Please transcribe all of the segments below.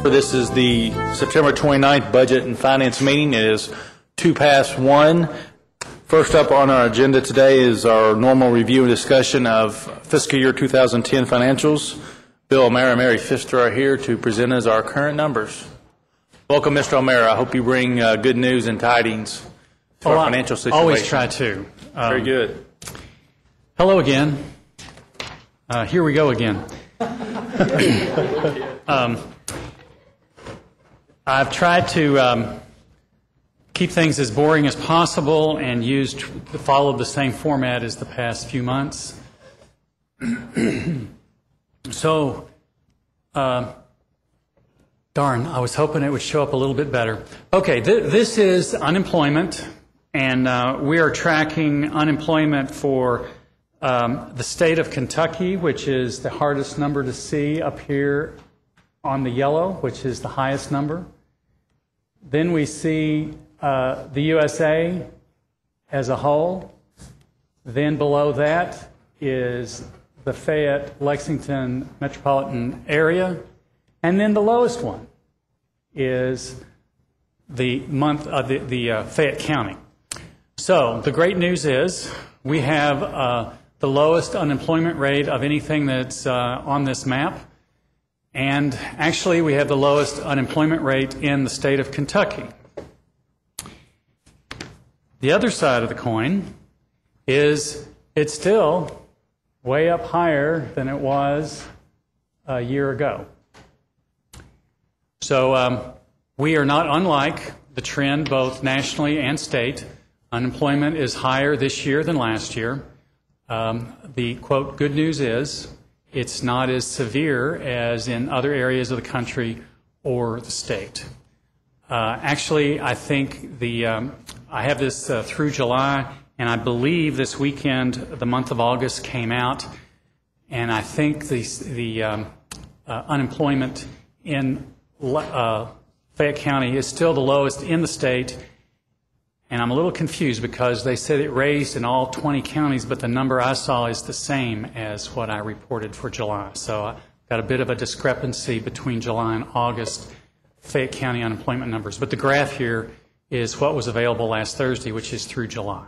This is the September 29th Budget and Finance meeting. It is 1:02. First up on our agenda today is our normal review and discussion of fiscal year 2010 financials. Bill O'Meara and Mary Pfister are here to present us our current numbers. Welcome, Mr. O'Meara. I hope you bring good news and tidings to our financial situation. Always try to. Very good. Hello again. Here we go again. I've tried to keep things as boring as possible and followed the same format as the past few months. So, darn, I was hoping it would show up a little bit better. Okay, this is unemployment, and we are tracking unemployment for the state of Kentucky, which is the hardest number to see up here on the yellow, which is the highest number. Then we see the USA as a whole. Then below that is the Fayette-Lexington metropolitan area. And then the lowest one is the Fayette County. So the great news is we have the lowest unemployment rate of anything that's on this map. And actually, we have the lowest unemployment rate in the state of Kentucky. The other side of the coin is it's still way up higher than it was a year ago. So we are not unlike the trend both nationally and state. Unemployment is higher this year than last year. The, quote, good news is it's not as severe as in other areas of the country or the state. Actually, I think I have this through July, and I believe this weekend, the month of August came out, and I think the unemployment in Fayette County is still the lowest in the state. And I'm a little confused because they said it raised in all 20 counties, but the number I saw is the same as what I reported for July. So I got a bit of a discrepancy between July and August Fayette County unemployment numbers. But the graph here is what was available last Thursday, which is through July.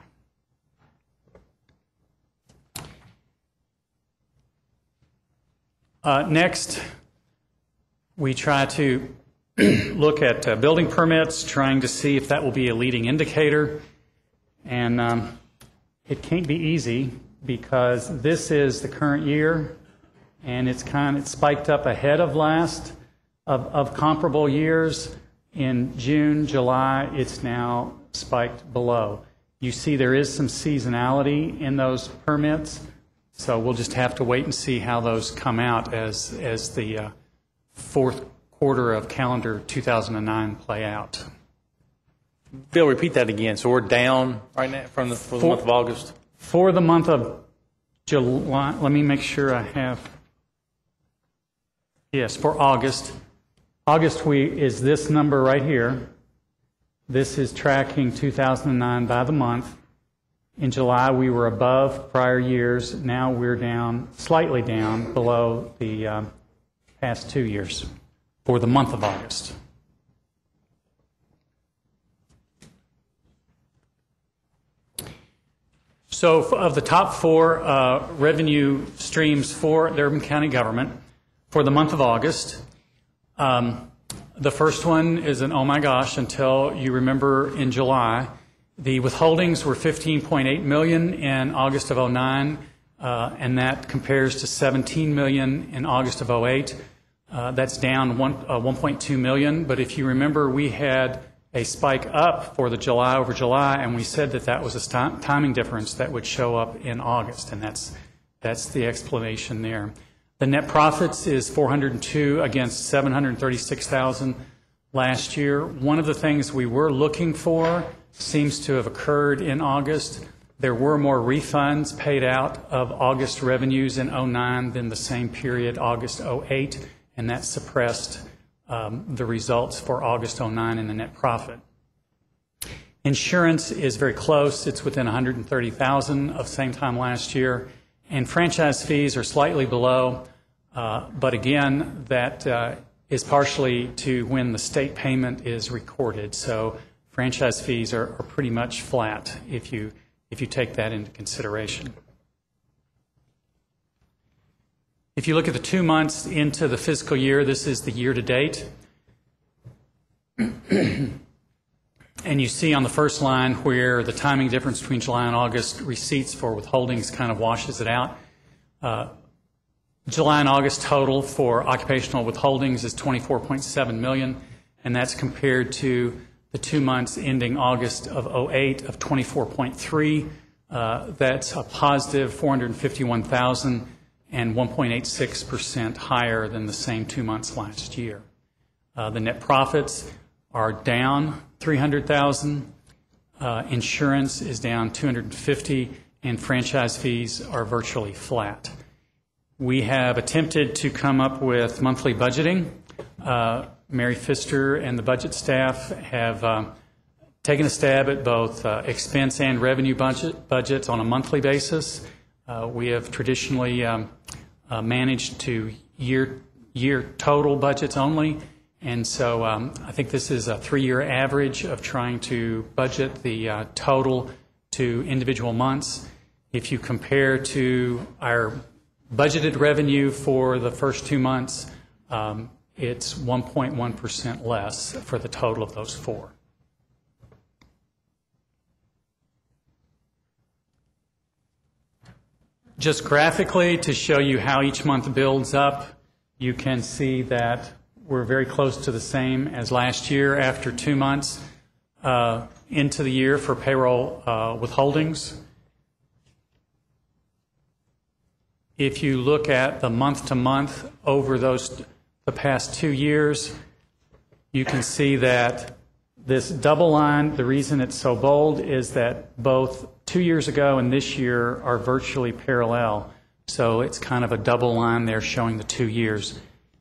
Next, we try to look at building permits, trying to see if that will be a leading indicator. And it can't be easy because this is the current year, and it's spiked up ahead of of comparable years. In June, July, it's now spiked below. You see there is some seasonality in those permits, so we'll just have to wait and see how those come out as the fourth quarter of calendar 2009 play out. Bill, repeat that again. So we're down right now for the month of August? For the month of July, let me make sure I have. Yes, for August. August is this number right here. This is tracking 2009 by the month. In July, we were above prior years. Now we're down, slightly down, below the past 2 years. For the month of August. So of the top four revenue streams for the Urban County government for the month of August, the first one is an oh my gosh until you remember in July. The withholdings were $15.8 million in August of 2009, and that compares to $17 million in August of 2008. That's down 1.2 million, but if you remember, we had a spike up for the July over July, and we said that was a timing difference that would show up in August, and that's the explanation there. The net profits is 402 against 736,000 last year. One of the things we were looking for seems to have occurred in August. There were more refunds paid out of August revenues in 2009 than the same period, August 2008. And that suppressed the results for August 2009 in the net profit. Insurance is very close. It's within 130,000 of same time last year. And franchise fees are slightly below. But again, that is partially to when the state payment is recorded. So franchise fees are pretty much flat if you take that into consideration. If you look at the 2 months into the fiscal year, this is the year-to-date. And you see on the first line where the timing difference between July and August receipts for withholdings kind of washes it out. July and August total for occupational withholdings is $24.7 million, and that's compared to the 2 months ending August of 2008 of $24.3. That's a positive $451,000 and 1.86% higher than the same 2 months last year. The net profits are down $300,000. Insurance is down $250,000, and franchise fees are virtually flat. We have attempted to come up with monthly budgeting. Mary Pfister and the budget staff have taken a stab at both expense and revenue budgets on a monthly basis. We have traditionally managed to year total budgets only, and so I think this is a 3-year average of trying to budget the total to individual months. If you compare to our budgeted revenue for the first 2 months, it's 1.1% less for the total of those 4. Just graphically, to show you how each month builds up, you can see that we're very close to the same as last year after 2 months into the year for payroll withholdings. If you look at the month-to-month over the past 2 years, you can see that this double line, the reason it's so bold is that both 2 years ago and this year are virtually parallel. So it's kind of a double line there showing the 2 years.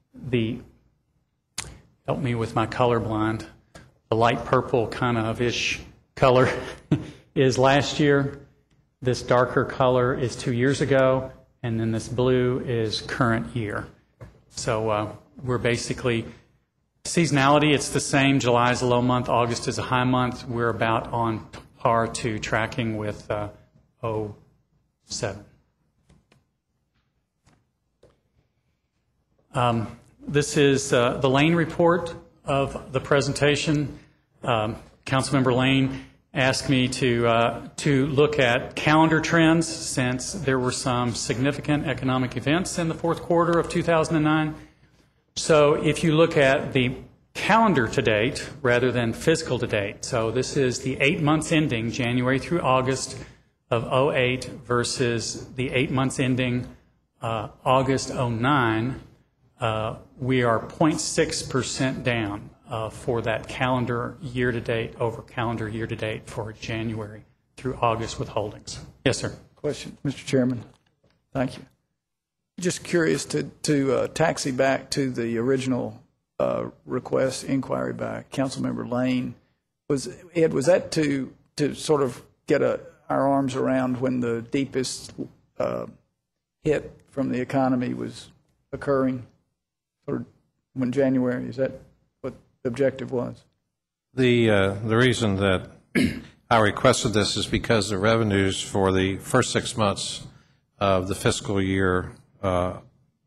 Help me with my color blind. The light purple kind of ish color is last year. This darker color is 2 years ago. And then this blue is current year. So we're basically, seasonality, it's the same. July is a low month, August is a high month. We're about on par to tracking with 07. This is the Lane report of the presentation. Councilmember Lane asked me to look at calendar trends since there were some significant economic events in the fourth quarter of 2009. So if you look at the calendar to date rather than fiscal to date, so this is the 8 months ending January through August of 08 versus the 8 months ending August 09, we are 0.6% down for that calendar year-to-date over calendar year-to-date for January through August withholdings. Yes, sir. Question, Mr. Chairman. Thank you. Just curious to taxi back to the original request, inquiry by Councilmember Lane. Ed, was that to sort of get our arms around when the deepest hit from the economy was occurring, or when January, is that what the objective was? The reason that I requested this is because the revenues for the first 6 months of the fiscal year, I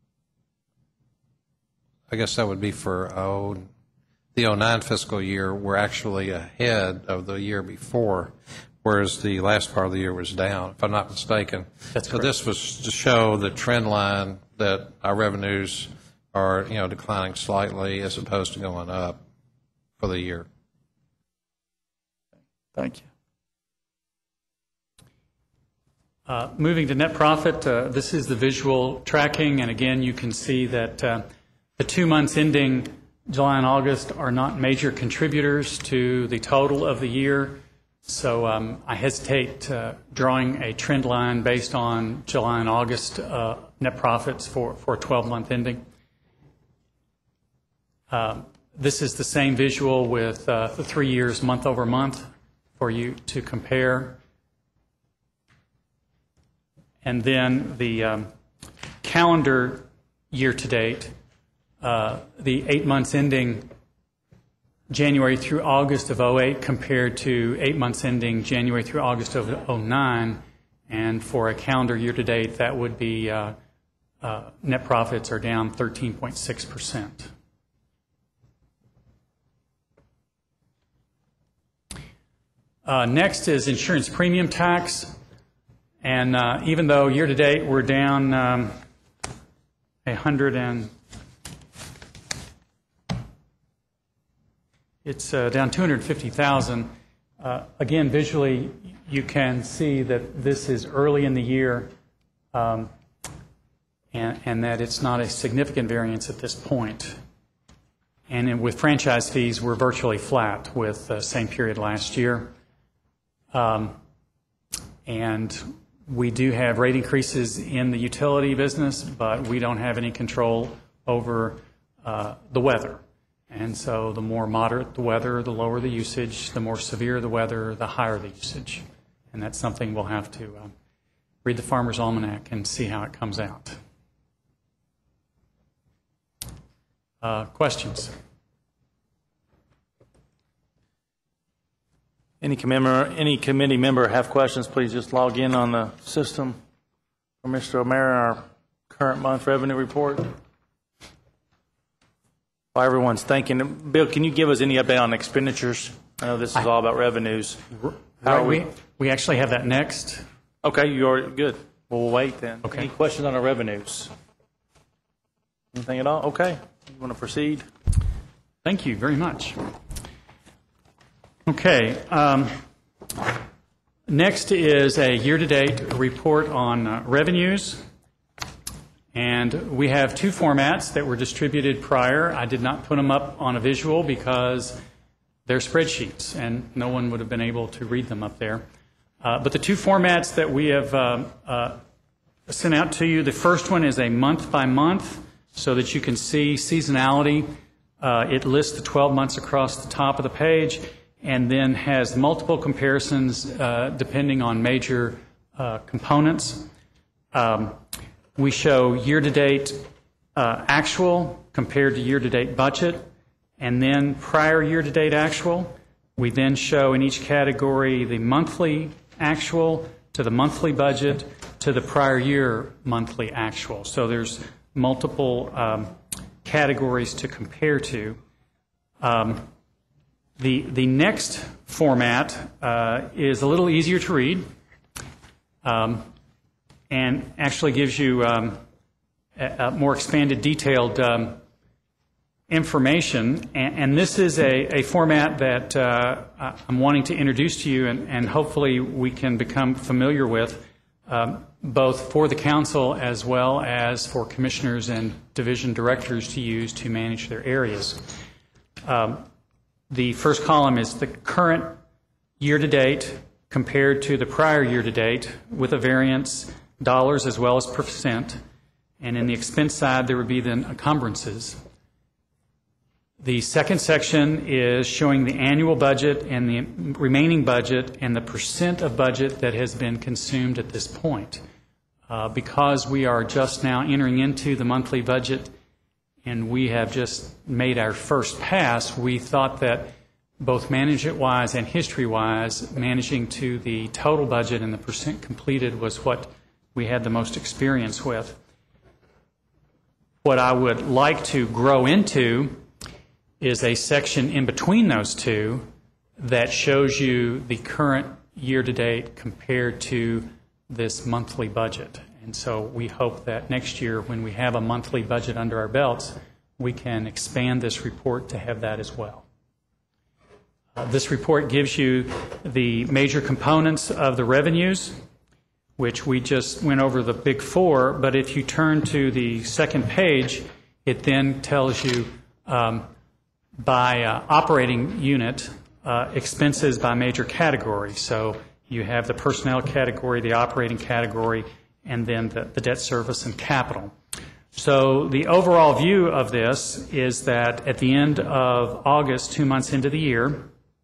guess that would be for the 09 fiscal year, were actually ahead of the year before, whereas the last part of the year was down, if I'm not mistaken. That's so correct. This was to show the trend line that our revenues are, declining slightly as opposed to going up for the year. Thank you. Moving to net profit, this is the visual tracking, and again, you can see that the 2 months ending July and August are not major contributors to the total of the year. So I hesitate drawing a trend line based on July and August net profits for a 12-month ending. This is the same visual with the 3 years month over month for you to compare. And then the calendar year to date the 8 months ending January through August of '08 compared to 8 months ending January through August of '09. And for a calendar year-to-date, that would be net profits are down 13.6%. Next is insurance premium tax. And even though year-to-date we're down it's down $250,000. Again, visually, you can see that this is early in the year, and that it's not a significant variance at this point. And with franchise fees, we're virtually flat with the same period last year. And we do have rate increases in the utility business, but we don't have any control over the weather. And so the more moderate the weather, the lower the usage. The more severe the weather, the higher the usage. And that's something we'll have to read the Farmer's Almanac and see how it comes out. Questions? Any committee member have questions, please just log in on the system for Mr. O'Mara, our current month revenue report. While everyone's thinking, Bill, can you give us any update on expenditures? I know this is all about revenues. How are we? We actually have that next. Okay, you're good. We'll wait then. Okay. Any questions on our revenues? Anything at all? Okay. You want to proceed? Thank you very much. Okay. Next is a year-to-date report on revenues. And we have two formats that were distributed prior. I did not put them up on a visual because they're spreadsheets, and no one would have been able to read them up there. But the two formats that we have sent out to you, the first one is a month-by-month, so that you can see seasonality. It lists the 12 months across the top of the page, and then has multiple comparisons depending on major components. We show year-to-date actual compared to year-to-date budget, and then prior year-to-date actual. We then show in each category the monthly actual to the monthly budget to the prior year monthly actual. So there's multiple categories to compare to. The next format is a little easier to read. And actually gives you a more expanded, detailed information. And this is a format that I'm wanting to introduce to you, and hopefully we can become familiar with, both for the council as well as for commissioners and division directors to use to manage their areas. The first column is the current year-to-date compared to the prior year-to-date with a variance, dollars as well as percent, and in the expense side there would be then encumbrances. The second section is showing the annual budget and the remaining budget and the percent of budget that has been consumed at this point. Because we are just now entering into the monthly budget and we have just made our first pass, we thought that both management-wise and history-wise, managing to the total budget and the percent completed was what we had the most experience with. What I would like to grow into is a section in between those two that shows you the current year-to-date compared to this monthly budget. And so we hope that next year, when we have a monthly budget under our belts, we can expand this report to have that as well. This report gives you the major components of the revenues, which we just went over the big four, but if you turn to the second page, it then tells you by operating unit expenses by major category. So you have the personnel category, the operating category, and then the debt service and capital. So the overall view of this is that at the end of August, 2 months into the year,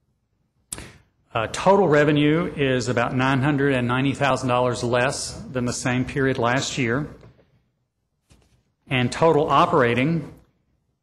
total revenue is about $990,000 less than the same period last year. And total operating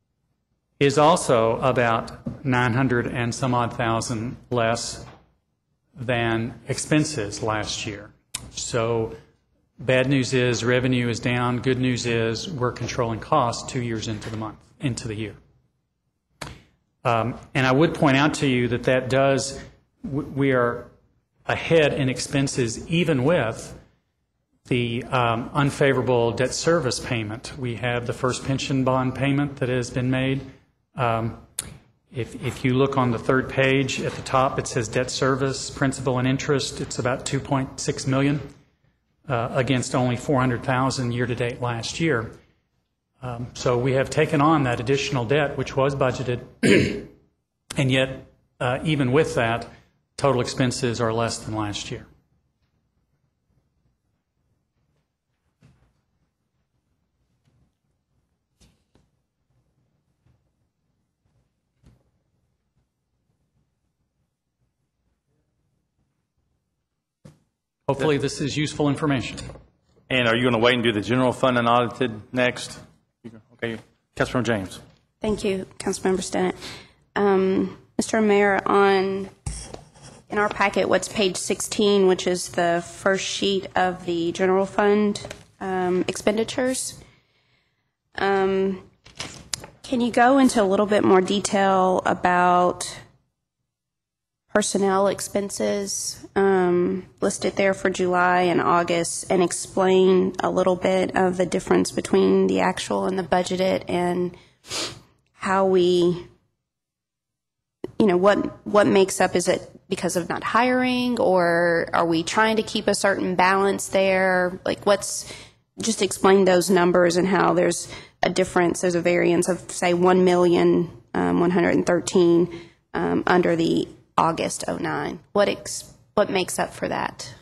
is also about 900 and some odd thousand less than expenses last year. So bad news is revenue is down. Good news is we're controlling costs 2 years into the year. And I would point out to you that we are ahead in expenses even with the unfavorable debt service payment. We have the first pension bond payment that has been made. If you look on the third page at the top, it says debt service, principal and interest. It's about $2.6 million against only $400,000 year-to-date last year. So we have taken on that additional debt, which was budgeted, and yet even with that, total expenses are less than last year. Hopefully, this is useful information. And are you going to wait and do the general fund unaudited next? Okay, Councilmember James. Thank you, Councilmember Stinnett. Mr. Mayor, in our packet, what's page 16, which is the first sheet of the general fund expenditures, can you go into a little bit more detail about personnel expenses listed there for July and August, and explain a little bit of the difference between the actual and the budgeted, and how we, what makes up? Is it because of not hiring, or are we trying to keep a certain balance there? Just explain those numbers and how there's a difference, there's a variance of, say, $1,113,000 under the August 09. What makes up for that?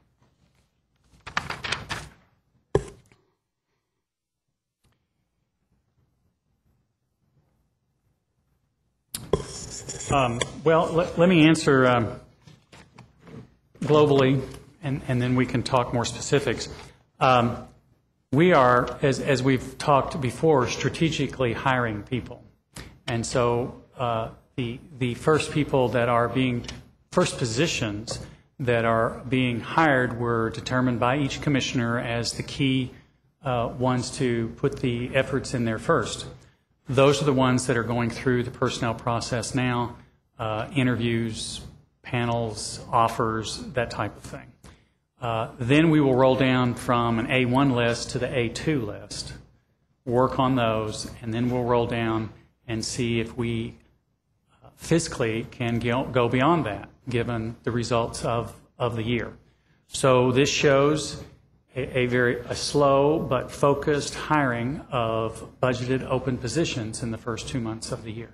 Let me answer globally, and then we can talk more specifics. We are, as we've talked before, strategically hiring people. And so the first people that are first positions that are being hired were determined by each commissioner as the key ones to put the efforts in there first. Those are the ones that are going through the personnel process now, interviews, panels, offers, that type of thing. Then we will roll down from an A1 list to the A2 list, work on those, and then we'll roll down and see if we fiscally can go beyond that, given the results of the year. So this shows a slow but focused hiring of budgeted open positions in the first 2 months of the year.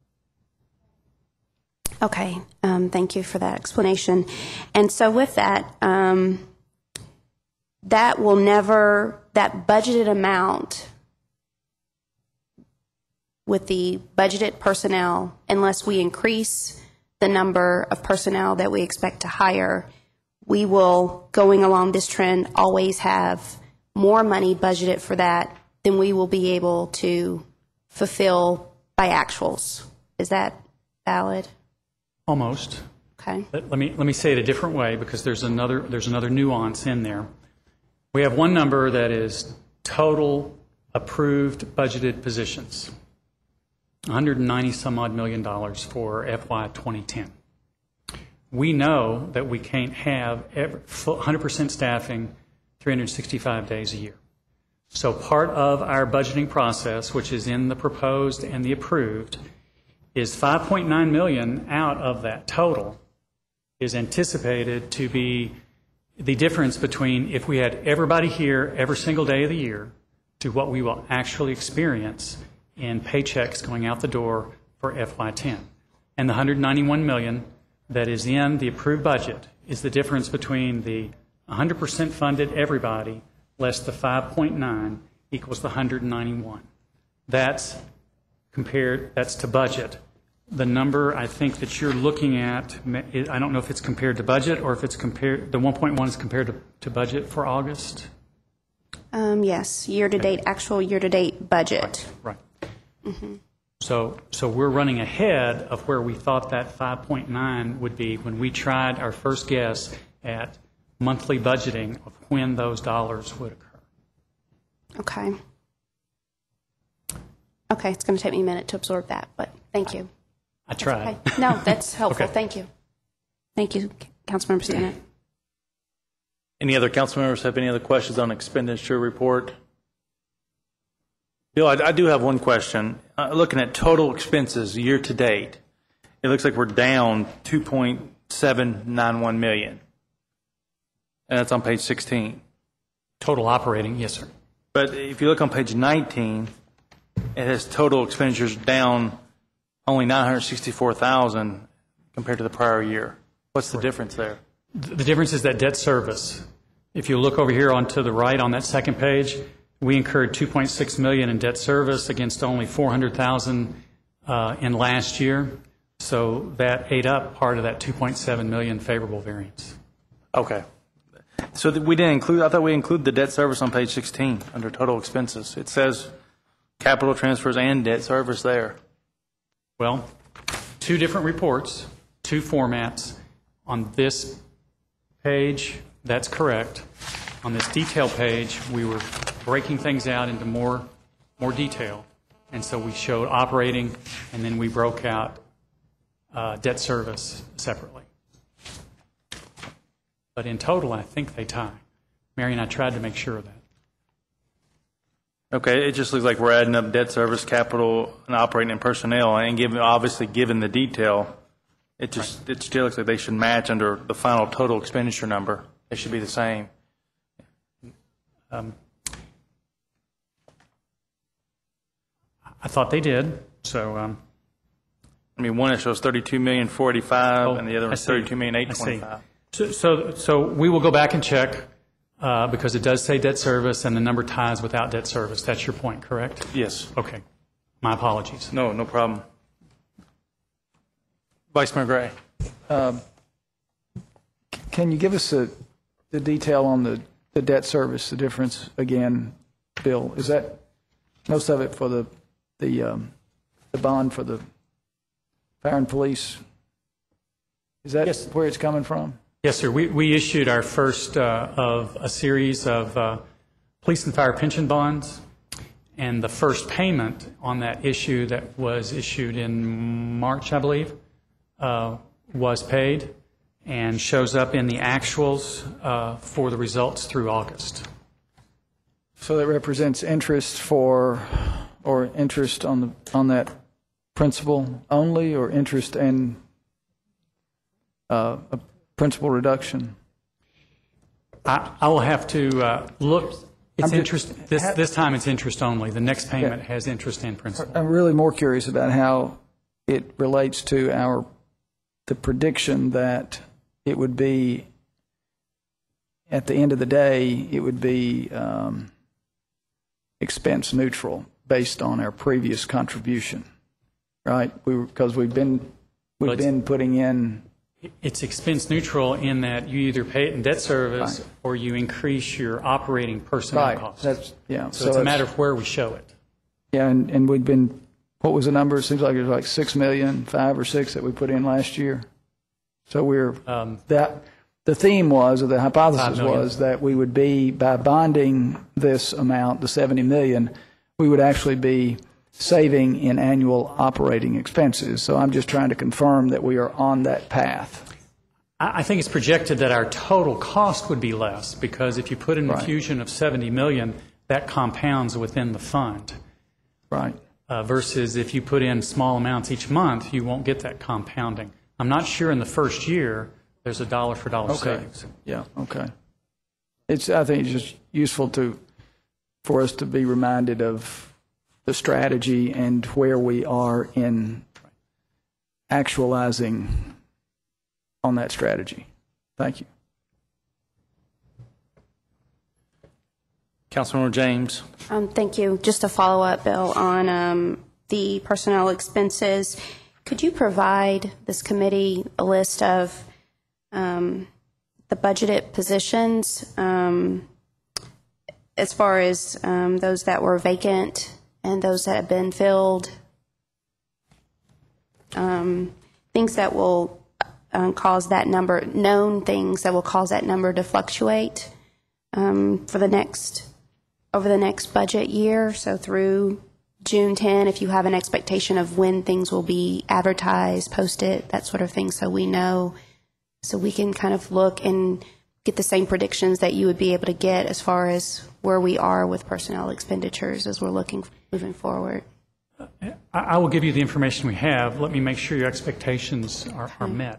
Okay, thank you for that explanation. And so with that, that budgeted amount with the budgeted personnel, unless we increase the number of personnel that we expect to hire, we will, going along this trend, always have more money budgeted for that than we will be able to fulfill by actuals. Is that valid? Almost. Okay. Let me say it a different way, because there's another nuance in there. We have one number that is total approved budgeted positions, $190 some odd million for FY 2010. We know that we can't have 100% staffing 365 days a year. So part of our budgeting process, which is in the proposed and the approved, is $5.9 million out of that total is anticipated to be the difference between if we had everybody here every single day of the year to what we will actually experience in paychecks going out the door for FY10. And the $191 million that is in the approved budget is the difference between the 100% funded everybody less the 5.9 equals the 191. That's to budget. The number I think that you're looking at, I don't know if it's compared to budget or if it's compared, the 1.1 is compared to budget for August? Yes, year-to-date, actual year-to-date budget. Right. Mm-hmm. So we're running ahead of where we thought that 5.9 would be when we tried our first guess at monthly budgeting of when those dollars would occur. Okay. Okay, it's going to take me a minute to absorb that, but thank you. I tried. Okay. No, that's helpful. Okay. Thank you. Thank you, Councilmember Stinnett. Any other council members have any other questions on expenditure report? Bill, I do have one question. Looking at total expenses year to date, it looks like we're down 2.791 million. And that's on page 16. Total operating, yes, sir. But if you look on page 19, it has total expenditures down only 964,000 compared to the prior year. What's the difference there? The difference is that debt service. If you look over here on to the right on that second page, we incurred $2.6 million in debt service against only $400,000 in last year. So that ate up part of that $2.7 million favorable variance. Okay. So we didn't include, I thought we included the debt service on page 16 under total expenses. It says capital transfers and debt service there. Well, two different reports, two formats. On this page, that's correct. On this detail page, we were breaking things out into more detail. And so we showed operating, and then we broke out debt service separately. But in total, I think they tie. Mary and I tried to make sure of that. Okay, it just looks like we're adding up debt service, capital, and operating and personnel, and obviously given the detail, it still looks like they should match under the final total expenditure number. They should be the same. I thought they did. So, I mean, one it shows 32,485,000, and the other one is 32,825,000. So we will go back and check because it does say debt service, and the number ties without debt service. That's your point, correct? Yes. Okay. My apologies. No problem. Vice Mayor Gray. Can you give us the detail on the debt service, the difference again, Bill? Is that most of it for the bond for the fire and police? Is that where it's coming from? Yes, sir. We issued our first of a series of police and fire pension bonds, and the first payment on that issue that was issued in March, I believe, was paid and shows up in the actuals for the results through August. So that represents interest interest on that principal only, or interest and a principal reduction? I will have to look. It's interest. This time it's interest only. The next payment has interest and principal. I'm really more curious about how it relates to the prediction that it would be, at the end of the day, it would be expense neutral based on our previous contribution, right? Because we've been putting in. It's expense neutral in that you either pay it in debt service or you increase your operating personnel costs. So it's a matter of where we show it. Yeah, and we've been, what was the number? It seems like it was like 6 million, 5 or 6 that we put in last year. So the theme was, or the hypothesis was, that we would be, by bonding this amount, the 70 million, we would actually be saving in annual operating expenses. So I'm just trying to confirm that we are on that path. I think it's projected that our total cost would be less, because if you put an infusion of 70 million, that compounds within the fund. Right. Versus if you put in small amounts each month, you won't get that compounding. I'm not sure in the first year there's a dollar for dollar savings. Yeah, okay. I think it's just useful for us to be reminded of the strategy and where we are in actualizing on that strategy. Thank you. Councilmember James. Thank you. Just a follow-up, Bill, on the personnel expenses. Could you provide this committee a list of the budgeted positions as far as those that were vacant and those that have been filled? things that will cause that number, known things that will cause that number to fluctuate over the next budget year, so through June 10, if you have an expectation of when things will be advertised, posted, that sort of thing, so we know, so we can kind of look and get the same predictions that you would be able to get as far as where we are with personnel expenditures as we're looking moving forward. I will give you the information we have. Let me make sure your expectations are met.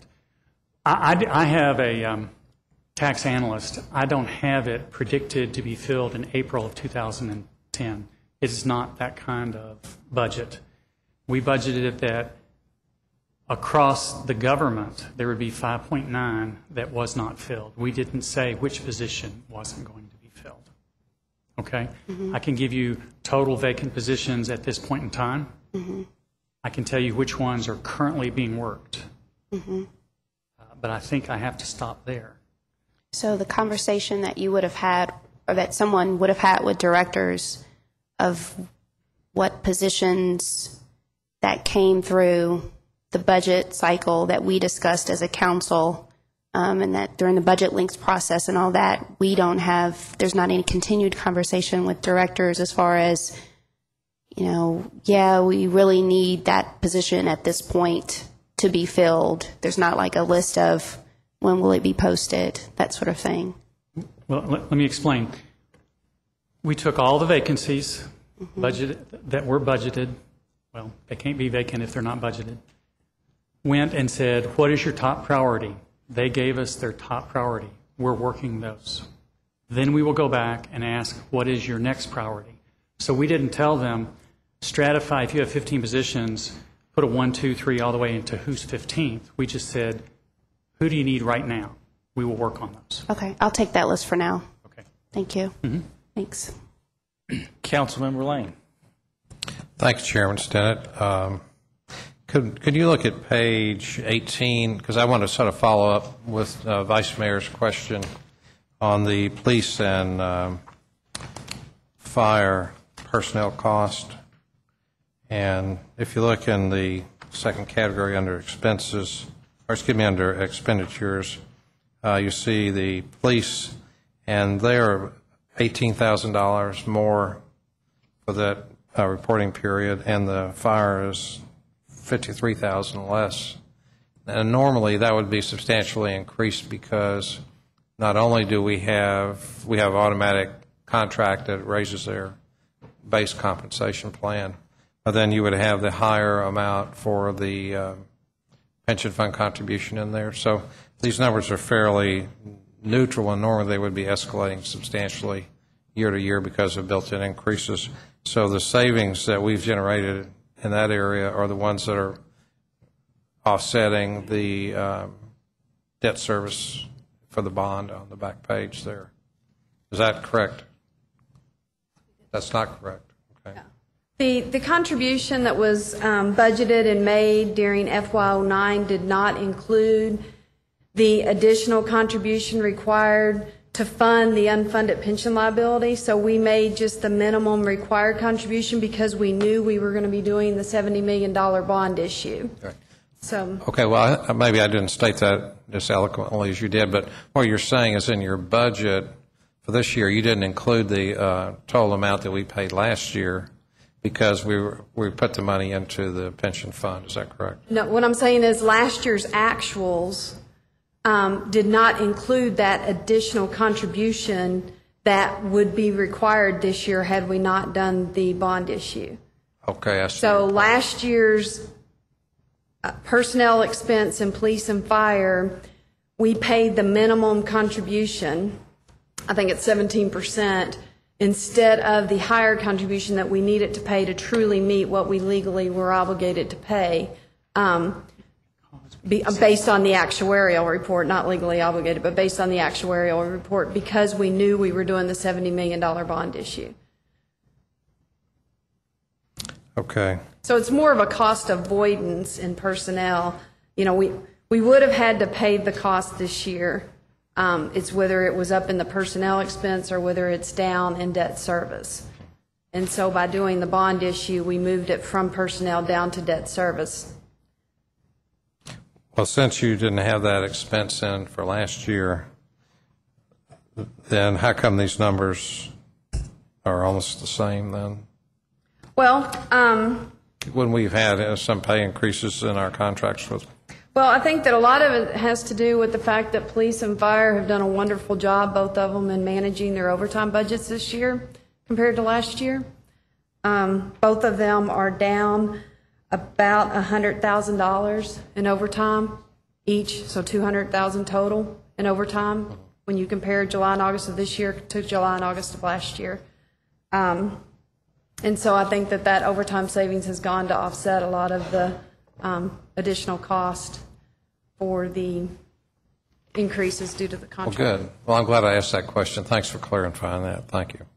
I have a tax analyst. I don't have it predicted to be filled in April of 2010. It is not that kind of budget. We budgeted it that across the government, there would be 5.9 that was not filled. We didn't say which position wasn't going to be filled. Okay? I can give you total vacant positions at this point in time. I can tell you which ones are currently being worked. But I think I have to stop there. So the conversation that you would have had, or that someone would have had with directors of what positions that came through the budget cycle that we discussed as a council, and that during the budget links process and all that, we don't have, there's not any continued conversation with directors as far as, you know, yeah, we really need that position at this point to be filled. There's not like a list of when will it be posted, that sort of thing. Well, let me explain. We took all the vacancies budgeted that were budgeted. Well, they can't be vacant if they're not budgeted. Went and said, what is your top priority? They gave us their top priority. We're working those. Then we will go back and ask, what is your next priority? So we didn't tell them, stratify, if you have 15 positions, put a 1, 2, 3 all the way into who's 15th. We just said, who do you need right now? We will work on those. Okay, I'll take that list for now. Okay. Thank you. Thanks. Councilmember Lane. Thank you, Chairman Stinnett. Could you look at page 18? Because I want to sort of follow up with Vice Mayor's question on the police and fire personnel cost. And if you look in the second category under expenses, or excuse me, under expenditures, you see the police, and they're $18,000 more for that reporting period, and the fire is $53,000 less. And normally that would be substantially increased because not only do we have automatic contract that raises their base compensation plan, but then you would have the higher amount for the pension fund contribution in there. So these numbers are fairly neutral, and normally they would be escalating substantially year to year because of built-in increases. So the savings that we've generated in that area are the ones that are offsetting the debt service for the bond on the back page there. Is that correct? That's not correct. Okay. The contribution that was budgeted and made during FY09 did not include the additional contribution required to fund the unfunded pension liability. So we made just the minimum required contribution because we knew we were going to be doing the $70 million bond issue. Okay. So. Okay, well, maybe I didn't state that as eloquently as you did, but what you're saying is in your budget for this year, you didn't include the total amount that we paid last year because we put the money into the pension fund. Is that correct? No, what I'm saying is last year's actuals did not include that additional contribution that would be required this year had we not done the bond issue. Okay, I see. So last year's personnel expense in police and fire, we paid the minimum contribution, I think it's 17%, instead of the higher contribution that we needed to pay to truly meet what we legally were obligated to pay, based on the actuarial report, not legally obligated, but based on the actuarial report, because we knew we were doing the $70 million bond issue. Okay. So it's more of a cost avoidance in personnel. You know, we would have had to pay the cost this year. It's whether it was up in the personnel expense or whether it's down in debt service. And so by doing the bond issue, we moved it from personnel down to debt service. Well, since you didn't have that expense in for last year, then how come these numbers are almost the same then? Well, When we've had some pay increases in our contracts with, I think that a lot of it has to do with the fact that police and fire have done a wonderful job, both of them, in managing their overtime budgets this year compared to last year. Both of them are down about $100,000 in overtime each, so $200,000 total in overtime when you compare July and August of this year to July and August of last year. And so I think that that overtime savings has gone to offset a lot of the additional cost for the increases due to the well, contract. good. Well, I'm glad I asked that question. Thanks for clarifying that. Thank you.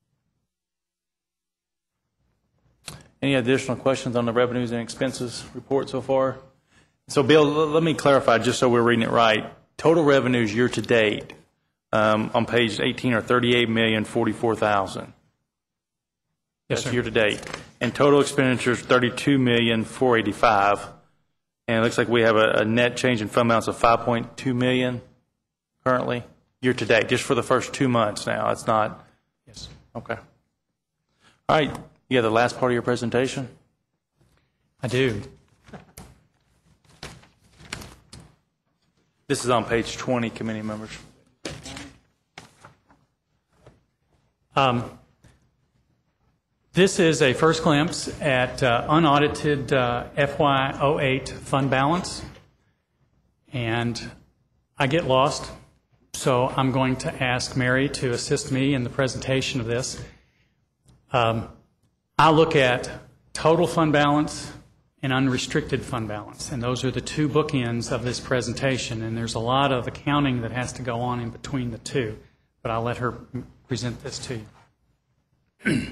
Any additional questions on the revenues and expenses report so far? So, Bill, let me clarify, just so we're reading it right. Total revenues year to date on page 18 are $38,044,000. Yes, That's sir. year to date. And total expenditures, $32,485,000. And it looks like we have a net change in fund balance of $5.2 million currently, year to date, just for the first 2 months now. It's not. Yes. Okay. All right. You have the last part of your presentation? I do. This is on page 20, committee members. This is a first glimpse at unaudited FY08 fund balance, and I get lost, so I'm going to ask Mary to assist me in the presentation of this. I look at total fund balance and unrestricted fund balance, and those are the two bookends of this presentation, and there's a lot of accounting that has to go on in between the two, but I'll let her present this to you.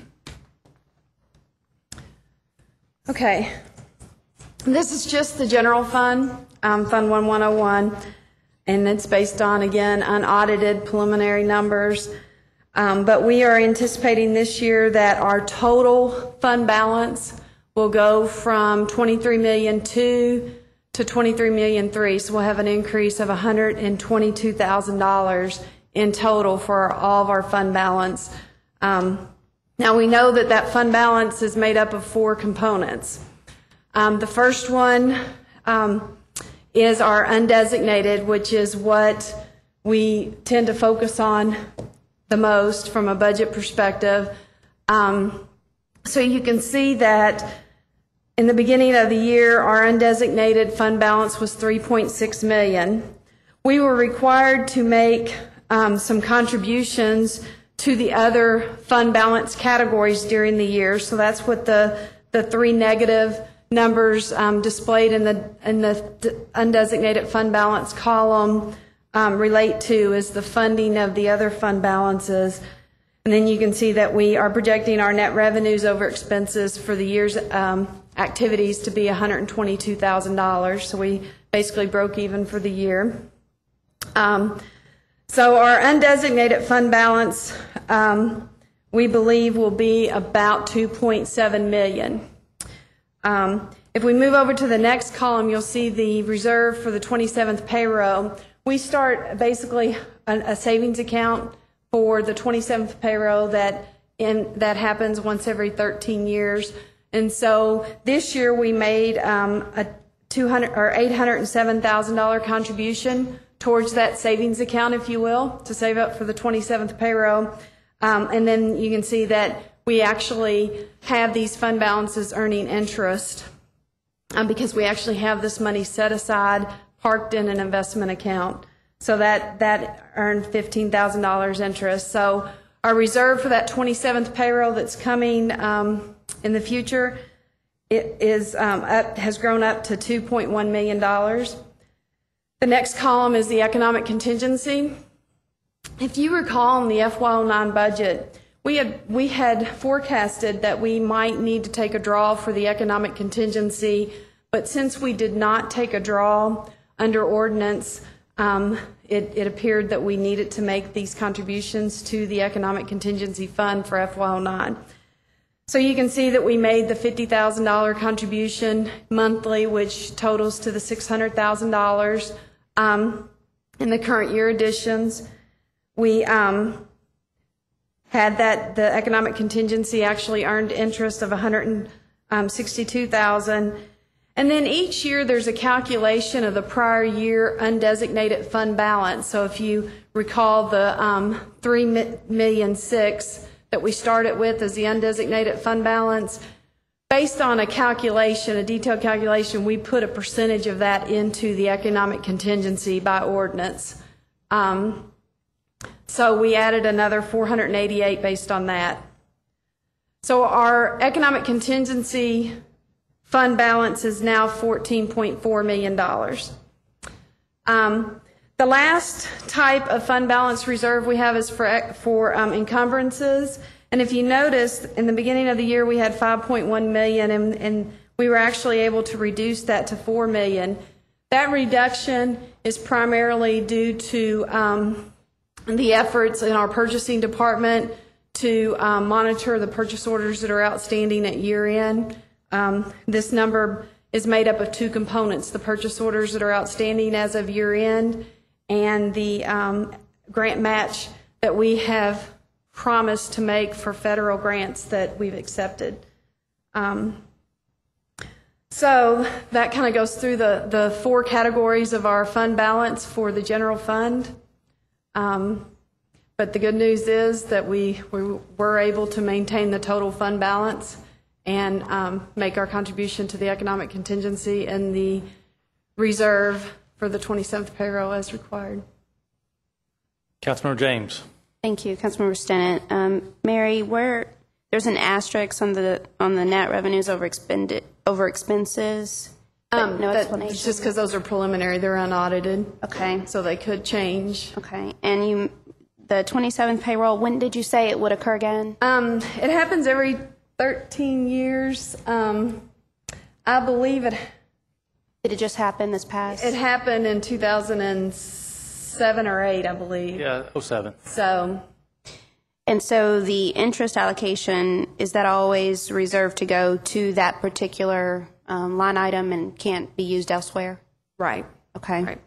Okay. This is just the general fund, Fund 1101, and it's based on, again, unaudited preliminary numbers. But we are anticipating this year that our total fund balance will go from $23,200,000 to $23,300,000. So we'll have an increase of $122,000 in total for all of our fund balance. Now, we know that that fund balance is made up of four components. The first one is our undesignated, which is what we tend to focus on the most from a budget perspective. So you can see that in the beginning of the year, our undesignated fund balance was $3.6 million. We were required to make some contributions to the other fund balance categories during the year. So that's what the three negative numbers displayed in the undesignated fund balance column relate to, is the funding of the other fund balances. And then you can see that we are projecting our net revenues over expenses for the year's activities to be $122,000. So we basically broke even for the year. So our undesignated fund balance, we believe, will be about $2.7 million. If we move over to the next column, you'll see the reserve for the 27th payroll. We start basically a savings account for the 27th payroll that happens once every 13 years. And so this year we made a $807,000 contribution towards that savings account, if you will, to save up for the 27th payroll. And then you can see that we actually have these fund balances earning interest because we actually have this money set aside, parked in an investment account. So that earned $15,000 interest. So our reserve for that 27th payroll that's coming in the future, has grown up to $2.1 million. The next column is the economic contingency. If you recall in the FY09 budget, we had forecasted that we might need to take a draw for the economic contingency, but since we did not take a draw under ordinance, it appeared that we needed to make these contributions to the economic contingency fund for FY09. So you can see that we made the $50,000 contribution monthly, which totals to the $600,000 in the current year additions. We had that the economic contingency actually earned interest of $162,000. And then each year there's a calculation of the prior year undesignated fund balance. So if you recall the $3.6 million that we started with as the undesignated fund balance, based on a calculation, a detailed calculation, we put a percentage of that into the economic contingency by ordinance. So we added another 488 based on that. So our economic contingency fund balance is now $14.4 million. The last type of fund balance reserve we have is for encumbrances. And if you notice, in the beginning of the year, we had $5.1 million, and we were actually able to reduce that to $4 million. That reduction is primarily due to the efforts in our purchasing department to monitor the purchase orders that are outstanding at year end. This number is made up of two components: the purchase orders that are outstanding as of year end, and the grant match that we have promised to make for federal grants that we've accepted. So that kind of goes through the four categories of our fund balance for the general fund. But the good news is that we were able to maintain the total fund balance and make our contribution to the economic contingency and the reserve for the 27th payroll as required. Councilmember James. Thank you, Councilmember Stinnett. Mary, where there's an asterisk on the net revenues over expenses. No explanation. It's just because those are preliminary; they're unaudited. Okay. So they could change. Okay. And the 27th payroll, when did you say it would occur again? It happens every 13 years. I believe it. Did it just happen this past? It happened in 2007 or 8, I believe. Yeah, 07. So. And so the interest allocation, is that always reserved to go to that particular line item and can't be used elsewhere? Right. Okay. Right.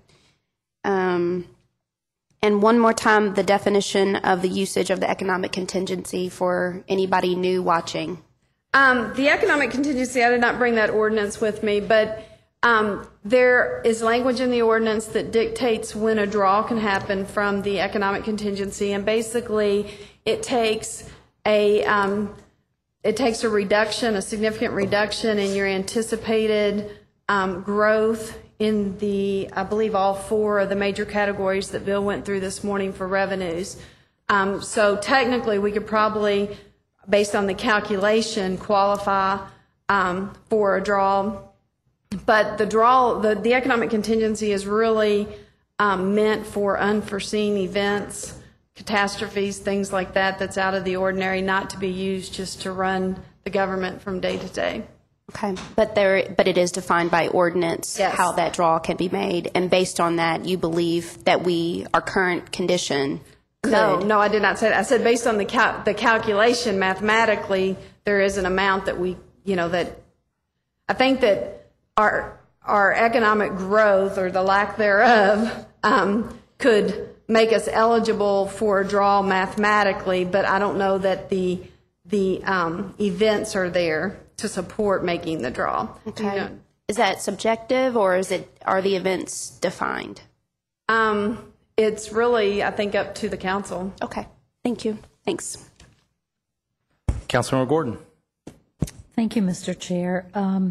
And one more time, the definition of the usage of the economic contingency for anybody new watching. The economic contingency, I did not bring that ordinance with me, but there is language in the ordinance that dictates when a draw can happen from the economic contingency, and basically it takes a reduction, a significant reduction in your anticipated growth in the, I believe, all four of the major categories that Bill went through this morning for revenues. So technically, we could probably, based on the calculation, qualify for a draw. But the economic contingency is really meant for unforeseen events, catastrophes, things like that, that's out of the ordinary, not to be used just to run the government from day to day. Okay, but it is defined by ordinance. Yes. How that draw can be made, and based on that, you believe that our current condition could. No, I did not say that. I said based on the calculation, mathematically, there is an amount that that I think that our economic growth or the lack thereof could make us eligible for a draw mathematically, but I don't know that the events are there to support making the draw. Okay. Is that subjective, or are the events defined? It's really, I think, up to the council. Okay. Thank you. Thanks. Councilmember Gordon. Thank you, Mr. Chair.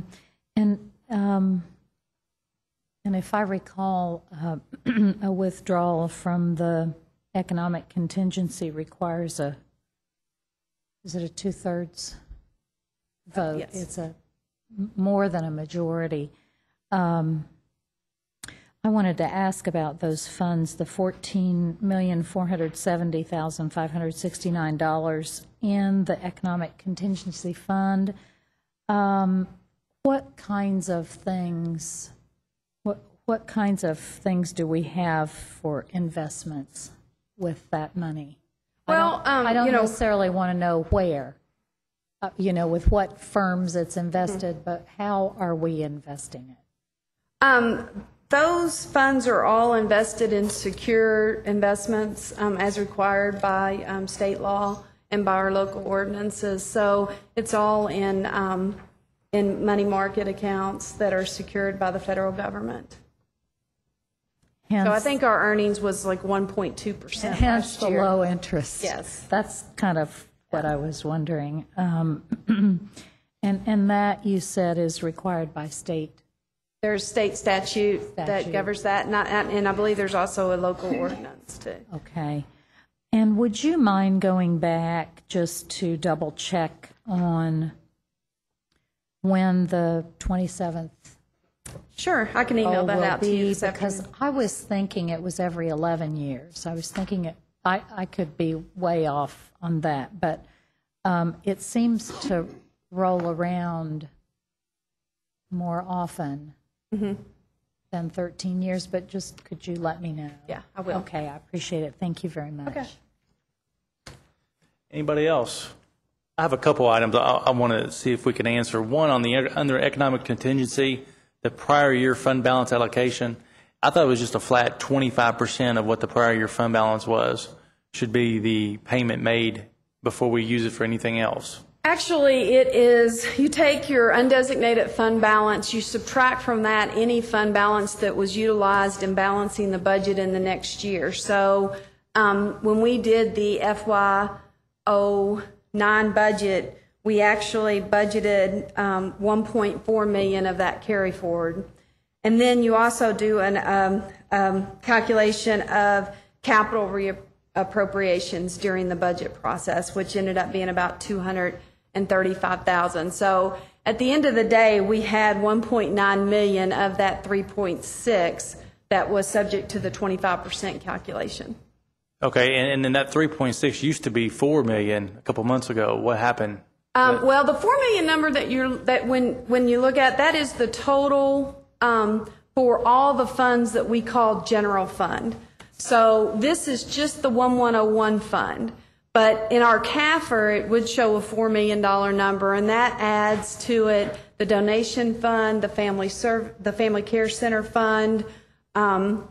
And if I recall, a withdrawal from the economic contingency requires is it a 2/3 vote? Yes. It's more than a majority. I wanted to ask about those funds, the $14,470,569 in the economic contingency fund. What kinds of things? What kinds of things do we have for investments with that money? Well, I don't necessarily want to know where. with what firms it's invested, but how are we investing it? Those funds are all invested in secure investments as required by state law and by our local ordinances. So it's all in money market accounts that are secured by the federal government. So I think our earnings was like 1.2% Hence last the year. low interest. Yes. That's kind of what I was wondering. And that, you said, is required by state. There's state statute that governs that, and I believe there's also a local ordinance too. Okay. And would you mind going back just to double check on when the 27th Sure, I can email that will out to you be? this Because afternoon. I was thinking it was every 11 years. I was thinking I could be way off on that, but it seems to roll around more often than 13 years, but just could you let me know? Yeah, I will. Okay, I appreciate it. Thank you very much. Okay. Anybody else? I have a couple items I want to see if we can answer. One, on the under economic contingency, the prior year fund balance allocation, I thought it was just a flat 25% of what the prior year fund balance was should be the payment made before we use it for anything else. Actually, it is, you take your undesignated fund balance, you subtract from that any fund balance that was utilized in balancing the budget in the next year. So when we did the FY09 budget, we actually budgeted 1.4 million of that carry forward. And then you also do an calculation of capital appropriations during the budget process, which ended up being about $235,000. So at the end of the day, we had 1.9 million of that 3.6 that was subject to the 25% calculation. Okay, and then that 3.6 used to be 4 million a couple months ago. What happened? Well, the 4 million number that when you look at, that is the total for all the funds that we call general fund. So this is just the 1101 fund. But in our CAFR, it would show a $4 million number, and that adds to it the donation fund, the family care center fund, and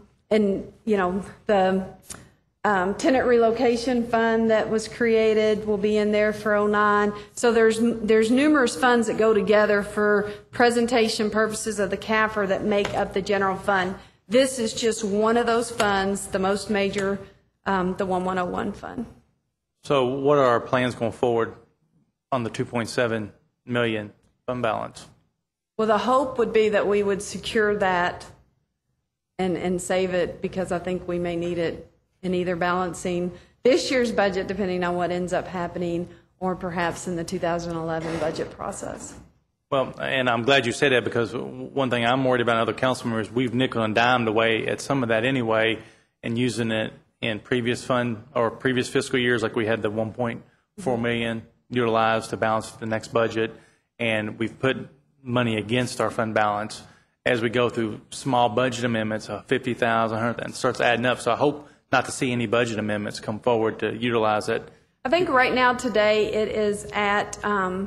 the tenant relocation fund that was created will be in there for 09. So there's numerous funds that go together for presentation purposes of the CAFR that make up the general fund. This is just one of those funds, the most major, the 1101 fund. So what are our plans going forward on the 2.7 million fund balance? Well, the hope would be that we would secure that and save it, because I think we may need it in either balancing this year's budget, depending on what ends up happening, or perhaps in the 2011 budget process. Well, and I'm glad you said that, because one thing I'm worried about, other council members, we've nickel and dimed away at some of that anyway, and using it in previous fiscal years, like we had the 1.4 million utilized to balance the next budget, and we've put money against our fund balance as we go through small budget amendments of 50,000, 100,000, and starts adding up. So I hope not to see any budget amendments come forward to utilize it. I think right now today it is at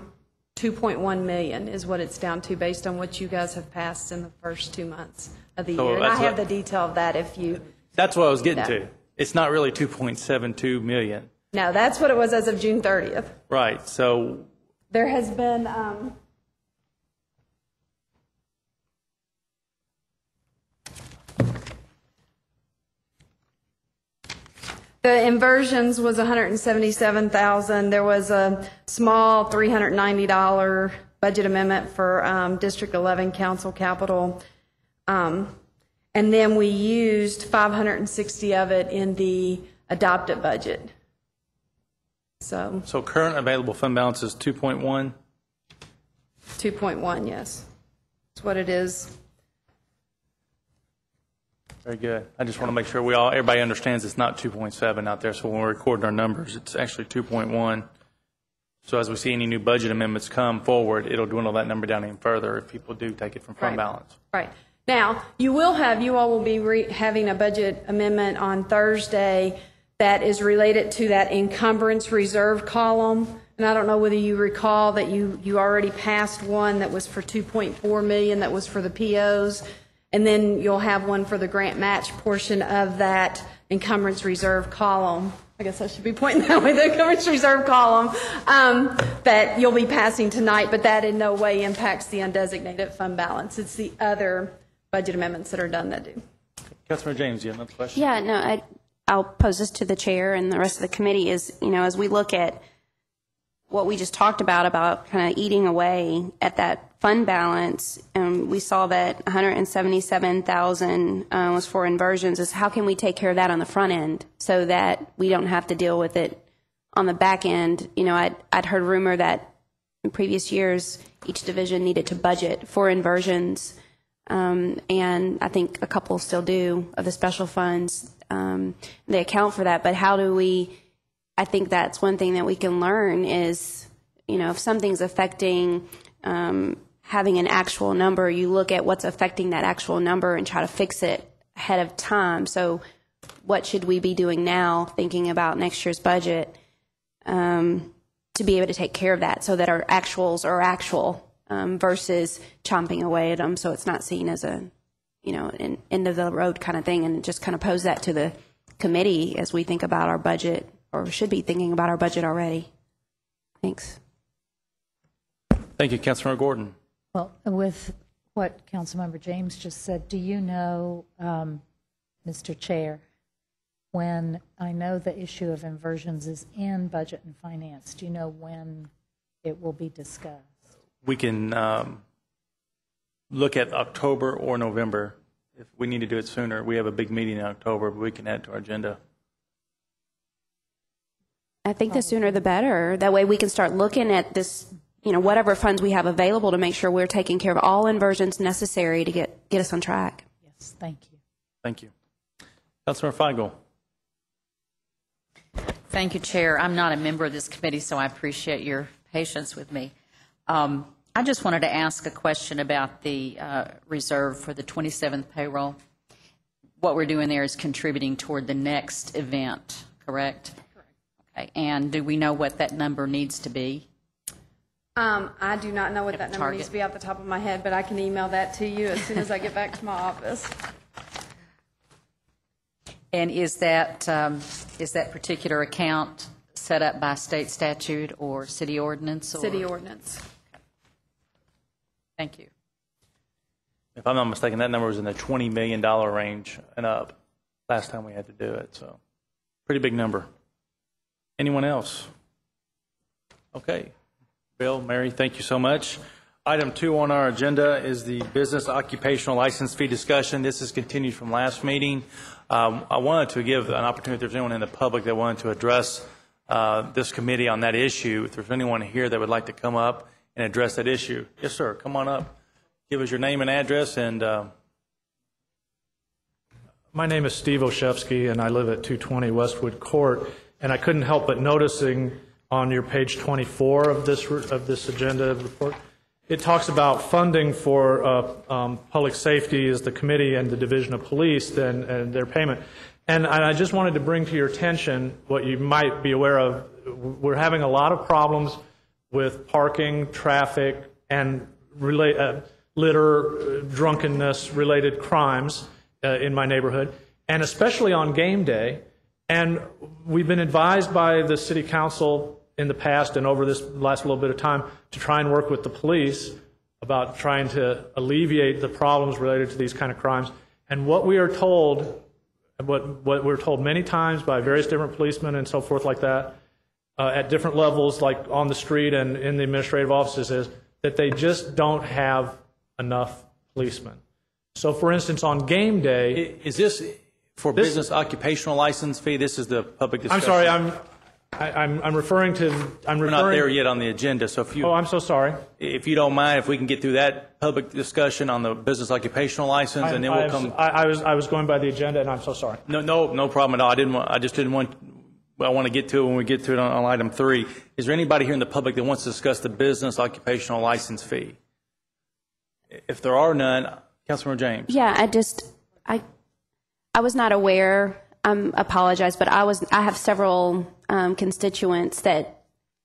2.1 million is what it's down to, based on what you guys have passed in the first 2 months of the So year. And I that's have what- the detail of that if you. That's what I was getting Yeah. to. It's not really 2.72 million. No, that's what it was as of June 30th. Right, so There has been, the inversions was 177,000. There was a small $390 budget amendment for District 11 Council Capital. And then we used 560 of it in the adopted budget. So current available fund balance is 2.1. 2.1, yes. That's what it is. Very good. I just want to make sure everybody understands it's not 2.7 out there. So when we're recording our numbers, it's actually 2.1. So as we see any new budget amendments come forward, it'll dwindle that number down even further if people do take it from fund Right. balance. Right. Now, you all will be having a budget amendment on Thursday that is related to that encumbrance reserve column And I don't know whether you recall that you already passed one that was for 2.4 million, that was for the POs. And then you'll have one for the grant match portion of that encumbrance reserve column. I guess I should be pointing that way, the encumbrance reserve column, that you'll be passing tonight, but that in no way impacts the undesignated fund balance. It's the other budget amendments that are done that do. Councilmember James, you have another question? Yeah, no, I'll pose this to the chair and the rest of the committee is, as we look at what we just talked about kind of eating away at that fund balance, we saw that 177,000 was for inversions. Is how can we take care of that on the front end so that we don't have to deal with it on the back end? I'd heard rumor that in previous years each division needed to budget for inversions, and I think a couple still do of the special funds. They account for that, but how do we? I think that's one thing that we can learn is, if something's affecting having an actual number, you look at what's affecting that actual number and try to fix it ahead of time. So what should we be doing now, thinking about next year's budget, to be able to take care of that so that our actuals are actual versus chomping away at them so it's not seen as an end of the road kind of thing, and just kind of pose that to the committee as we think about our budget, or should be thinking about our budget already. Thanks. Thank you, Councilmember Gordon. Well, with what Councilmember James just said, do you know, Mr. Chair, when I know the issue of inversions is in Budget and Finance, do you know when it will be discussed? We can look at October or November. If we need to do it sooner, we have a big meeting in October, but we can add it to our agenda. I think the sooner the better. That way we can start looking at this, whatever funds we have available to make sure we're taking care of all inversions necessary to get us on track. Yes, thank you. Thank you. Councilmember Feigl. Thank you, Chair. I'm not a member of this committee, so I appreciate your patience with me. I just wanted to ask a question about the reserve for the 27th payroll. What we're doing there is contributing toward the next event, correct? Okay. And do we know what that number needs to be? I do not know what that number target. needs to be off the top of my head, but I can email that to you as soon as I get back to my office. And is that particular account set up by state statute or city ordinance? Or? City ordinance. Thank you. If I'm not mistaken, that number was in the $20 million range and up last time we had to do it. So pretty big number. Anyone else? Okay. Bill, Mary, thank you so much. Item 2 on our agenda is the business occupational license fee discussion. This is continued from last meeting. I wanted to give an opportunity if there's anyone in the public that wanted to address this committee on that issue. If there's anyone here that would like to come up and address that issue. Yes, sir. Come on up. Give us your name and address. And my name is Steve Oshevsky, and I live at 220 Westwood Court. And I couldn't help but noticing on your page 24 of this agenda report, it talks about funding for public safety as the committee and the Division of Police and their payment. And I just wanted to bring to your attention what you might be aware of. We're having a lot of problems with parking, traffic, and litter, drunkenness-related crimes in my neighborhood, and especially on game day. And we've been advised by the City Council in the past and over this last little bit of time to try and work with the police about trying to alleviate the problems related to these kind of crimes. And what we are told, what we're told many times by various different policemen and so forth like that, at different levels, like on the street and in the administrative offices, is that they just don't have enough policemen. So, for instance, on game day... Is this for business occupational license fee? This is the public discussion. I'm sorry, I'm referring to... We're not there yet on the agenda, so if you... Oh, I'm so sorry. If you don't mind, if we can get through that public discussion on the business occupational license, and then we'll come... I was going by the agenda, and I'm so sorry. No problem at all. I want to get to it when we get to it on item 3. Is there anybody here in the public that wants to discuss the business occupational license fee? If there are none, Councilmember James. Yeah, I was not aware. I apologize, but I have several constituents that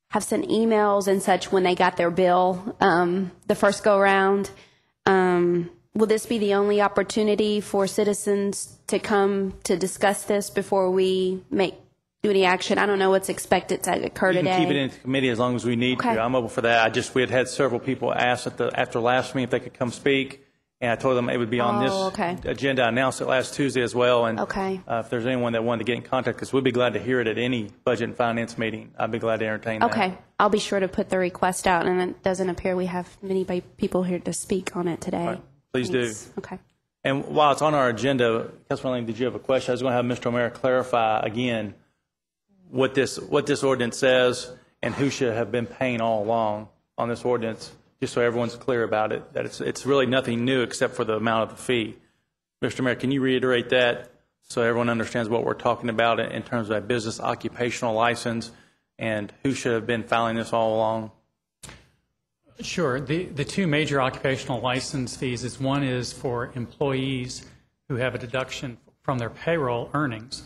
have sent emails and such when they got their bill the first go-around. Will this be the only opportunity for citizens to come to discuss this before we do any action? I don't know what's expected to occur You today. can keep it in committee as long as we need Okay. to. I'm open for that. We had several people ask after last meeting if they could come speak, and I told them it would be on Oh, okay. this agenda. I announced it last Tuesday as well, and Okay. If there's anyone that wanted to get in contact, because we'd be glad to hear it at any budget and finance meeting. I'd be glad to entertain that. Okay, I'll be sure to put the request out, and it doesn't appear we have many people here to speak on it today. right. Please do. Thanks. Okay. And while it's on our agenda, Councilman Lane, did you have a question? I was going to have Mr. O'Meara clarify again what this ordinance says and who should have been paying all along on this ordinance, just so everyone's clear about it, that it's really nothing new except for the amount of the fee. Mr. Mayor, can you reiterate that so everyone understands what we're talking about in terms of a business occupational license and who should have been filing this all along? Sure. The two major occupational license fees is one is for employees who have a deduction from their payroll earnings.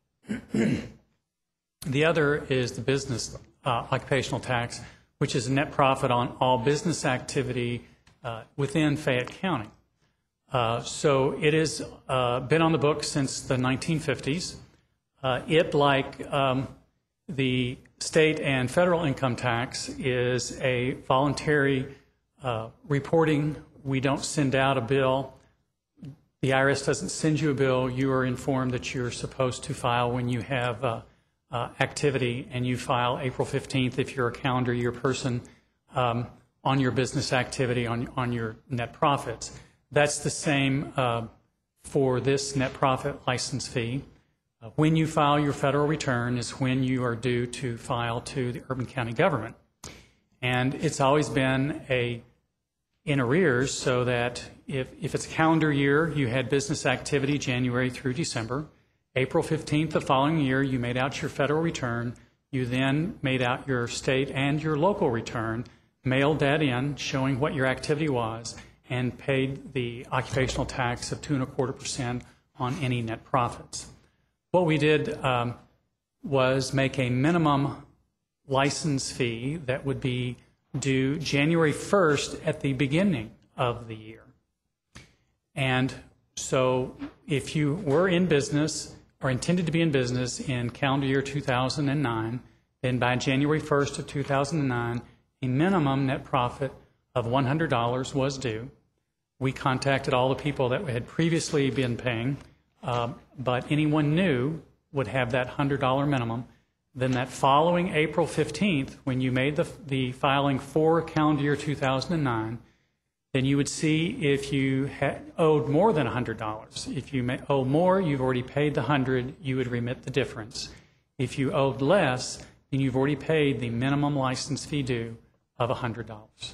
The other is the business occupational tax, which is a net profit on all business activity within Fayette County. So it has been on the books since the 1950s. It, like the state and federal income tax, is a voluntary reporting. We don't send out a bill. The IRS doesn't send you a bill. You are informed that you're supposed to file when you have activity, and you file April 15th if you're a calendar year person on your business activity, on your net profits. That's the same for this net profit license fee. When you file your federal return is when you are due to file to the Urban County government. And it's always been in arrears, so that if it's a calendar year, you had business activity January through December. April 15th the following year, you made out your federal return. You then made out your state and your local return, mailed that in, showing what your activity was, and paid the occupational tax of 2.25% on any net profits. What we did was make a minimum license fee that would be due January 1st at the beginning of the year. And so if you were in business or intended to be in business in calendar year 2009, then by January 1st of 2009, a minimum net profit of $100 was due. We contacted all the people that had previously been paying, but anyone new would have that $100 minimum. Then that following April 15th, when you made the filing for calendar year 2009, then you would see if you had owed more than $100. If you owe more, you've already paid the $100, you would remit the difference. If you owed less, then you've already paid the minimum license fee due of $100.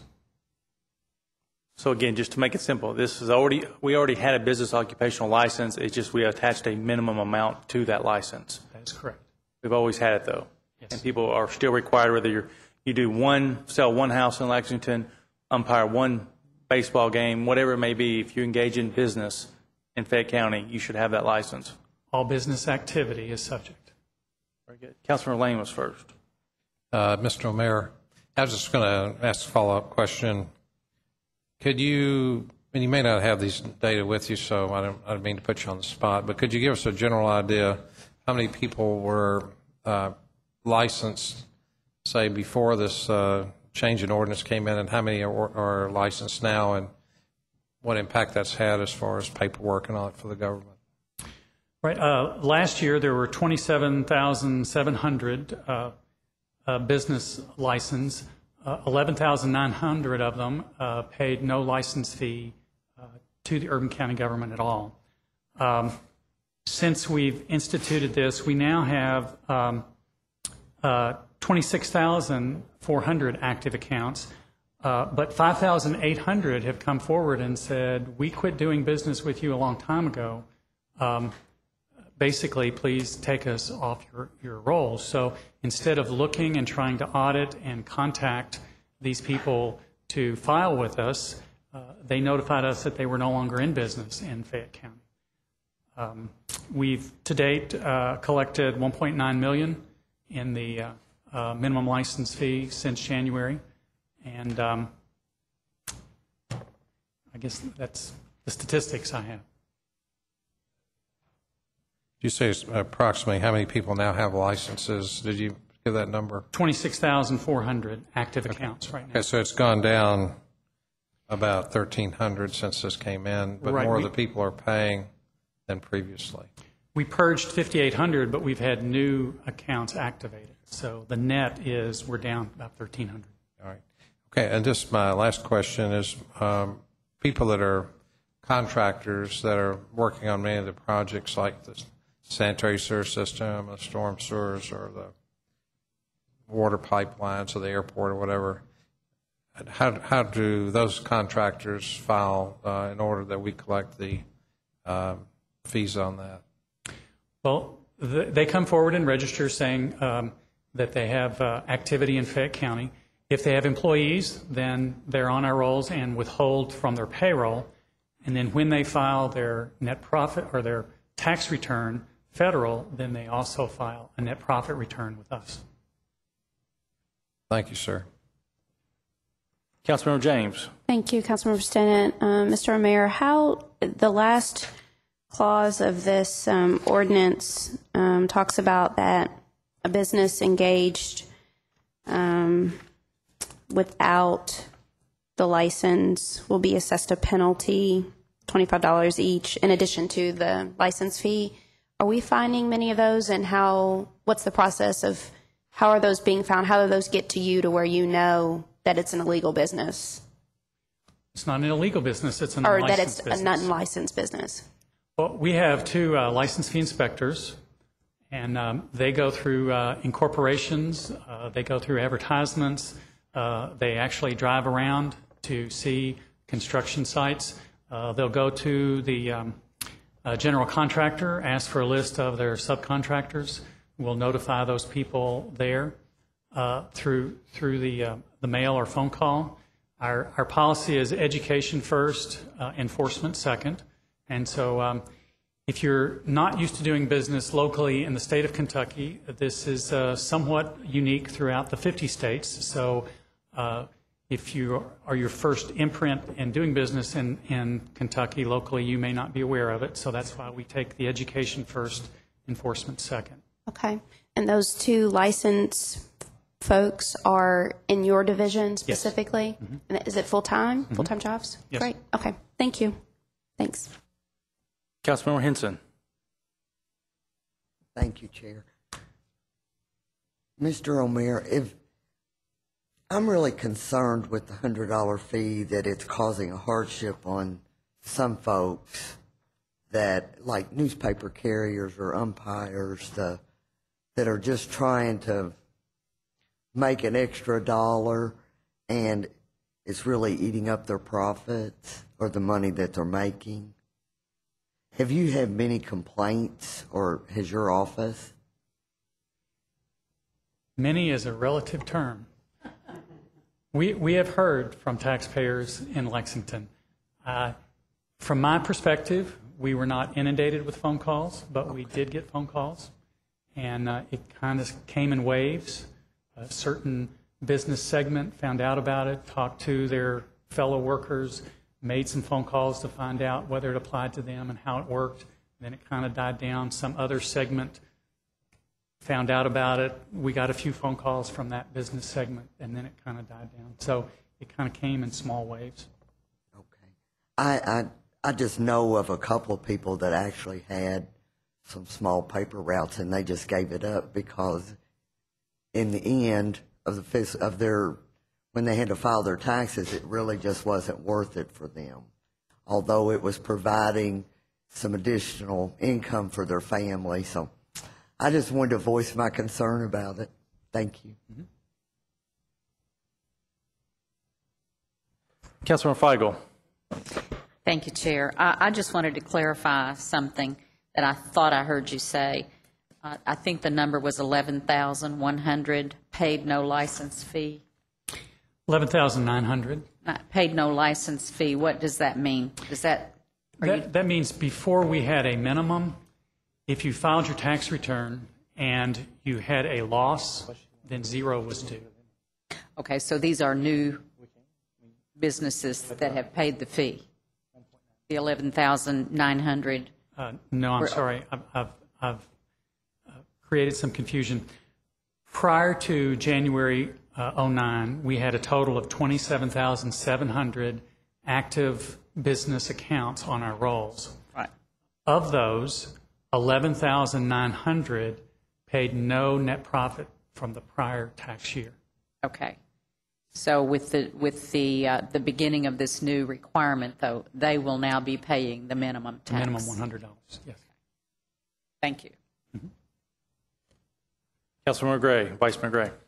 So again, just to make it simple, we already had a business occupational license. It's just we attached a minimum amount to that license. That is correct. We've always had it though. Yes. And people are still required, whether you do sell one house in Lexington, umpire one baseball game, whatever it may be, if you engage in business in Fayette County, you should have that license. All business activity is subject. Very good. Councilman Lane was first. Mr. O'Meara, I was just going to ask a follow-up question. Could you, and you may not have these data with you, so I don't mean to put you on the spot, but could you give us a general idea how many people were licensed, say, before this change in ordinance came in, and how many are licensed now, and what impact that's had as far as paperwork and all that for the government? Right. Last year, there were 27,700 business license. 11,900 of them paid no license fee to the Urban County government at all. Since we've instituted this, we now have 26,400 active accounts, but 5,800 have come forward and said, we quit doing business with you a long time ago. Basically, please take us off your rolls. So instead of looking and trying to audit and contact these people to file with us, they notified us that they were no longer in business in Fayette County. We've to date collected $1.9 million in the minimum license fee since January. And I guess that's the statistics I have. You say approximately how many people now have licenses? Did you give that number? 26,400 active accounts right now. Okay, so it's gone down about 1,300 since this came in, but Right, more of we- the people are paying than previously. We purged 5,800, but we've had new accounts activated. So the net is we're down about 1,300. All right. Okay, and just my last question is people that are contractors that are working on many of the projects like the sanitary sewer system, the storm sewers, or the water pipelines or the airport or whatever, how do those contractors file in order that we collect the fees on that? Well, they come forward and register saying that they have activity in Fayette County. If they have employees, then they're on our rolls and withhold from their payroll. And then when they file their net profit or their tax return, federal, then they also file a net profit return with us. Thank you, sir. Councilmember James. Thank you, Councilmember Stinnett. Mr. Mayor, how the last clause of this ordinance talks about that a business engaged without the license will be assessed a penalty, $25 each, in addition to the license fee. Are we finding many of those, and what's the process of how are those being found? How do those get to you to where you know that it's an illegal business? It's not an illegal business, it's an Or unlicensed that it's business. a unlicensed business? Well, we have two license fee inspectors, and they go through incorporations, they go through advertisements, they actually drive around to see construction sites. They'll go to the general contractor, ask for a list of their subcontractors. We'll notify those people there through the mail or phone call. Our policy is education first, enforcement second. And so if you're not used to doing business locally in the state of Kentucky, this is somewhat unique throughout the 50 states. So if you are your first imprint in doing business in Kentucky locally, you may not be aware of it. So that's why we take the education first, enforcement second. Okay. And those two license folks are in your division specifically? Mm-hmm. And is it full-time? Full-time jobs? Yes. Great. Okay. Thank you. Thanks. Councilmember Henson. Thank you, Chair. Mr. O'Meara, I'm really concerned with the $100 fee that it's causing a hardship on some folks that, like newspaper carriers or umpires, that are just trying to make an extra dollar, and it's really eating up their profits or the money that they're making. Have you had many complaints, or has your office? Many is a relative term. We have heard from taxpayers in Lexington. From my perspective, we were not inundated with phone calls, but we did get phone calls, and it kind of came in waves. A certain business segment found out about it, talked to their fellow workers, made some phone calls to find out whether it applied to them and how it worked. Then it kind of died down. Some other segment found out about it. We got a few phone calls from that business segment, and then it kind of died down. So it kind of came in small waves. Okay. I just know of a couple of people that actually had some small paper routes, and they just gave it up because in the end of when they had to file their taxes, it really just wasn't worth it for them. Although it was providing some additional income for their family. So I just wanted to voice my concern about it. Thank you. Mm-hmm. Councilmember Feigl. Thank you, Chair. I just wanted to clarify something that I thought I heard you say. I think the number was 11,100 paid no license fee. 11,900. Paid no license fee. What does that mean? That means before we had a minimum, if you filed your tax return and you had a loss, then 0 was due. Okay, so these are new businesses that have paid the fee, the 11,900. No, I'm sorry. I've created some confusion. Prior to January '09, we had a total of 27,700 active business accounts on our rolls. Right. Of those, 11,900 paid no net profit from the prior tax year. Okay. So with the beginning of this new requirement, though, they will now be paying the minimum tax. Minimum $100, yes. Thank you. Councilmember Gray, Vice Mayor Gray.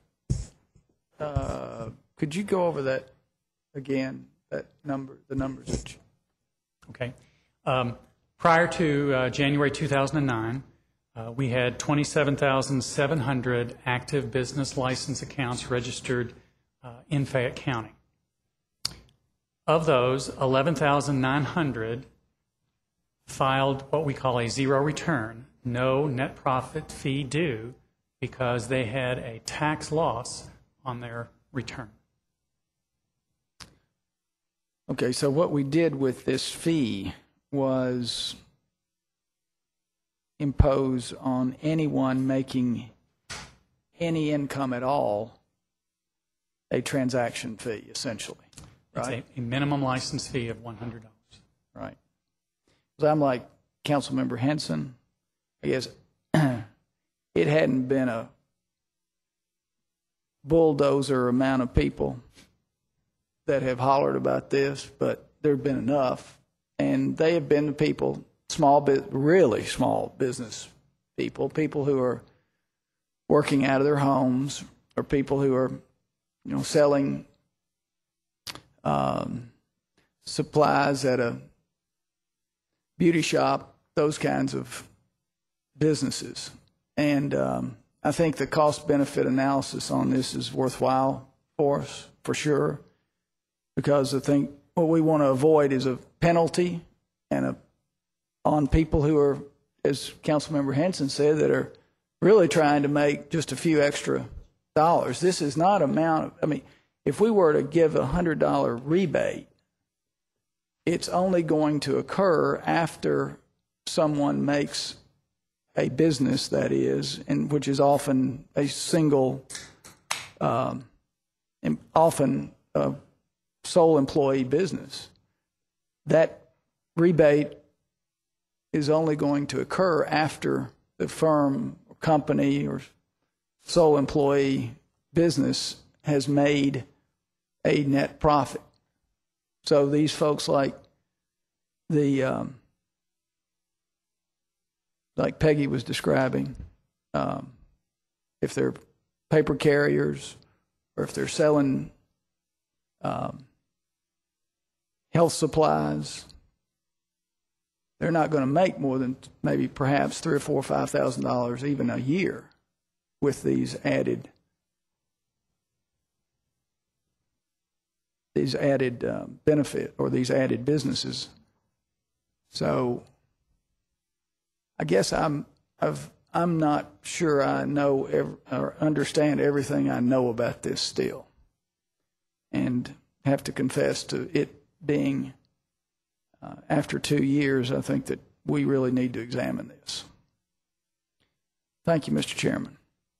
Could you go over that again, the numbers that you... Okay. Prior to January 2009, we had 27,700 active business license accounts registered in Fayette County. Of those, 11,900 filed what we call a 0 return, no net profit fee due, because they had a tax loss on their return. Okay, so what we did with this fee was impose on anyone making any income at all a transaction fee, essentially, right? It's a minimum license fee of $100. Right. So I'm like Councilmember Henson. I guess it hadn't been a bulldozer amount of people that have hollered about this, but there have been enough, and they have been the people, really small business people who are working out of their homes, or people who are, selling supplies at a beauty shop, those kinds of businesses. And I think the cost-benefit analysis on this is worthwhile for us, for sure, because I think what we want to avoid is a penalty on people who are, as Councilmember Henson said, that are really trying to make just a few extra dollars. This is not if we were to give a $100 rebate, it's only going to occur after someone makes a business, that is, and which is often a single, often a sole employee business. That rebate is only going to occur after the firm, or company, or sole employee business has made a net profit. So these folks, like Peggy was describing, if they're paper carriers, or if they're selling health supplies, they're not going to make more than maybe perhaps $3,000 or $4,000 or $5,000 even a year with these added benefit, or these added businesses. So I guess I'm not sure I know or understand everything I know about this still, and have to confess to it being after 2 years, I think that we really need to examine this. Thank you, Mr. Chairman.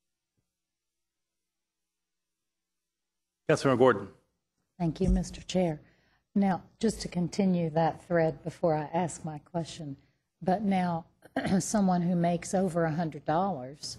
Councilmember Gordon. Thank you, Mr. Chair. Now, just to continue that thread before I ask my question, but now someone who makes over $100,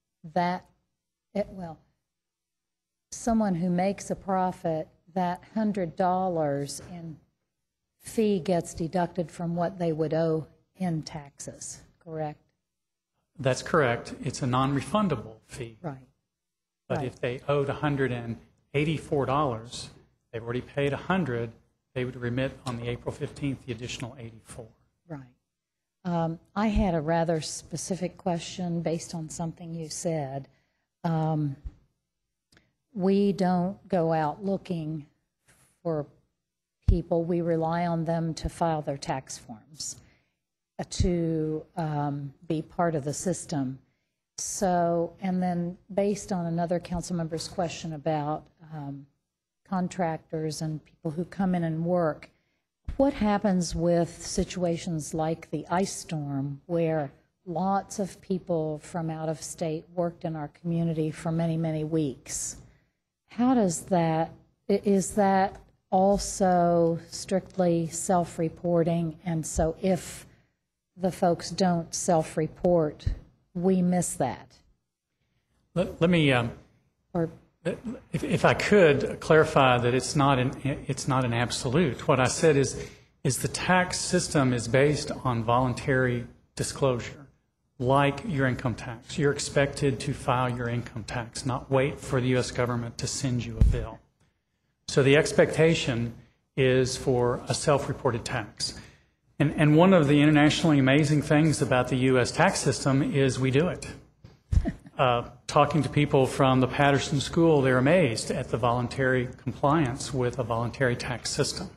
someone who makes a profit, that $100 in fee gets deducted from what they would owe in taxes, correct? That's correct. It's a non-refundable fee. Right. But Right. if they owed $184, they've already paid $100, they would remit on the April 15th the additional $84. Right. I had a rather specific question based on something you said. We don't go out looking for people. We rely on them to file their tax forms, to be part of the system. So, and then based on another council member's question about contractors and people who come in and work, what happens with situations like the ice storm where lots of people from out of state worked in our community for many, many weeks? How does that, is that also strictly self-reporting? And so if the folks don't self-report, we miss that? Let me, Or if I could clarify that it's not an absolute. What I said is the tax system is based on voluntary disclosure, like your income tax. You're expected to file your income tax, not wait for the U.S. government to send you a bill. So the expectation is for a self-reported tax. And one of the internationally amazing things about the U.S. tax system is we do it. Talking to people from the Patterson School, they're amazed at the voluntary compliance with a voluntary tax system.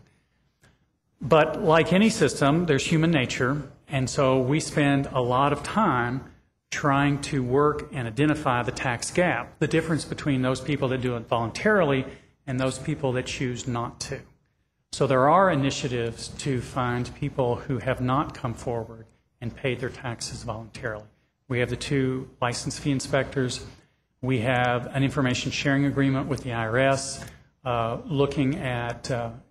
But like any system, there's human nature, and so we spend a lot of time trying to work and identify the tax gap, the difference between those people that do it voluntarily and those people that choose not to. So there are initiatives to find people who have not come forward and paid their taxes voluntarily. We have the 2 license fee inspectors. We have an information sharing agreement with the IRS, looking at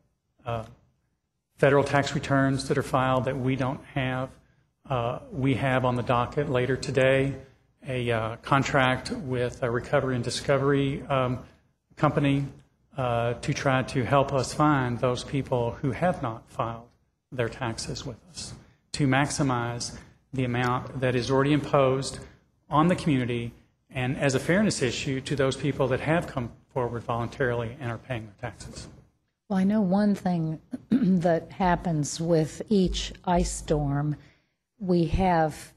federal tax returns that are filed that we don't have. We have on the docket later today a contract with a recovery and discovery company to try to help us find those people who have not filed their taxes with us, to maximize the amount that is already imposed on the community and as a fairness issue to those people that have come forward voluntarily and are paying their taxes. well, I know one thing that happens with each ice storm. We have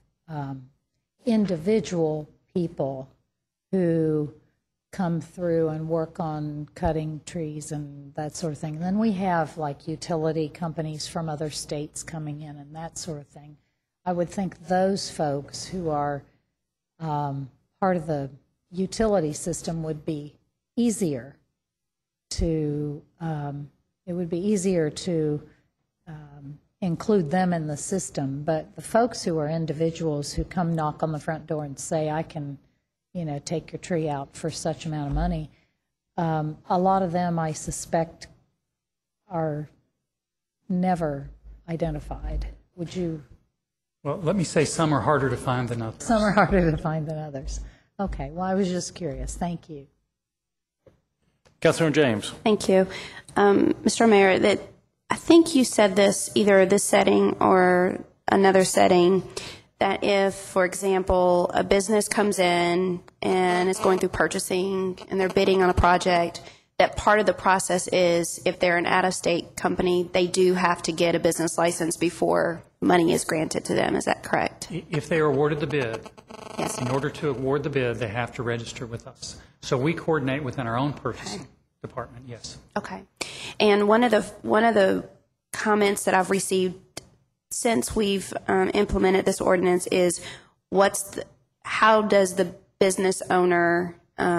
individual people who come through and work on cutting trees and that sort of thing. And then we have like utility companies from other states coming in and that sort of thing. I would think those folks who are part of the utility system would be easier to, it would be easier to include them in the system. But the folks who are individuals who come knock on the front door and say, I can, you know, take your tree out for such amount of money, a lot of them, I suspect, are never identified. Would you? Well, let me say some are harder to find than others. Some are harder to find than others. Okay, well, I was just curious. Thank you. Councilor James. Thank you. Mr. Mayor, that I think you said this either this setting or another setting, that if, for example, a business comes in and is going through purchasing and they're bidding on a project, that part of the process is if they're an out-of-state company, they do have to get a business license before money is granted to them. Is that correct? If they are awarded the bid, Yes. in order to award the bid, they have to register with us. So we coordinate within our own purchasing department, yes. Okay. And one of the comments that I've received since we've implemented this ordinance is how does the business owner,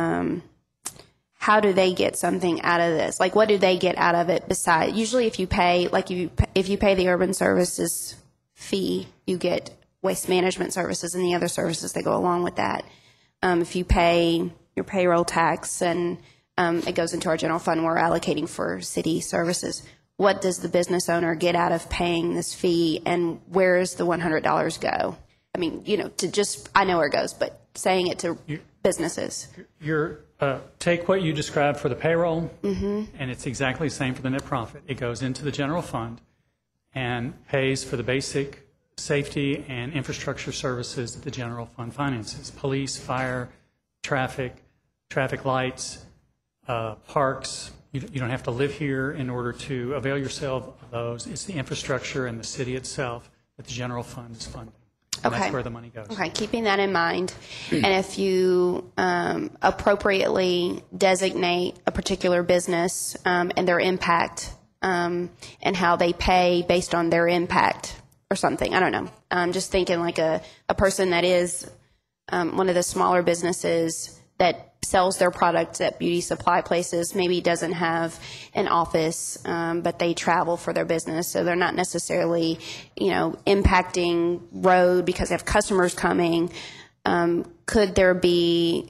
how do they get something out of this? Like, what do they get out of it besides, usually if you pay, like if you pay the urban services fee, you get waste management services and the other services that go along with that. If you pay your payroll tax and it goes into our general fund, we're allocating for city services. What does the business owner get out of paying this fee, and where does the $100 go? I mean, you know, to just, I know where it goes, but saying it to businesses. Take what you described for the payroll, and it's exactly the same for the net profit. It goes into the general fund and pays for the basic safety and infrastructure services that the general fund finances: police, fire, traffic lights, parks. You don't have to live here in order to avail yourself of those. It's the infrastructure and the city itself that the general fund is funding. And Okay. that's where the money goes. Okay, keeping that in mind, and if you appropriately designate a particular business and their impact and how they pay based on their impact or something, I don't know. I'm just thinking like a person that is one of the smaller businesses that sells their products at beauty supply places, maybe doesn't have an office, but they travel for their business, so they're not necessarily, impacting road because they have customers coming. Could there be,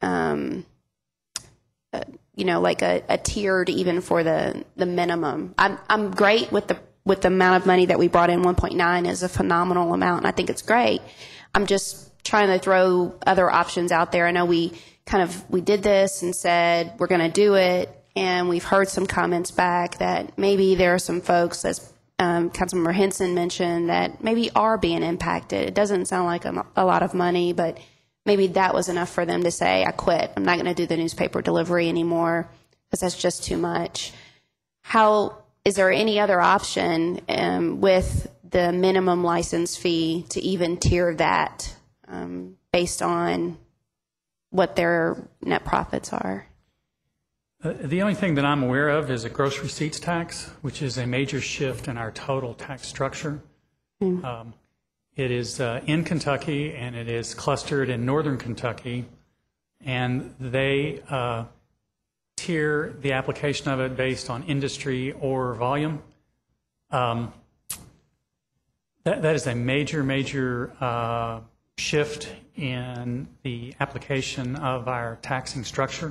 like a tiered even for the minimum? I'm great with the amount of money that we brought in. 1.9 is a phenomenal amount, and I think it's great. I'm just trying to throw other options out there. I know we did this and said we're going to do it, and we've heard some comments back that maybe there are some folks, as Councilmember Henson mentioned, that maybe are being impacted. It doesn't sound like a lot of money, but maybe that was enough for them to say, I quit. I'm not going to do the newspaper delivery anymore because that's just too much. Is there any other option with the minimum license fee to even tier that based on what their net profits are? The only thing that I'm aware of is a gross receipts tax, which is a major shift in our total tax structure. It is in Kentucky, and it is clustered in northern Kentucky, and they tier the application of it based on industry or volume. That is a major shift in the application of our taxing structure,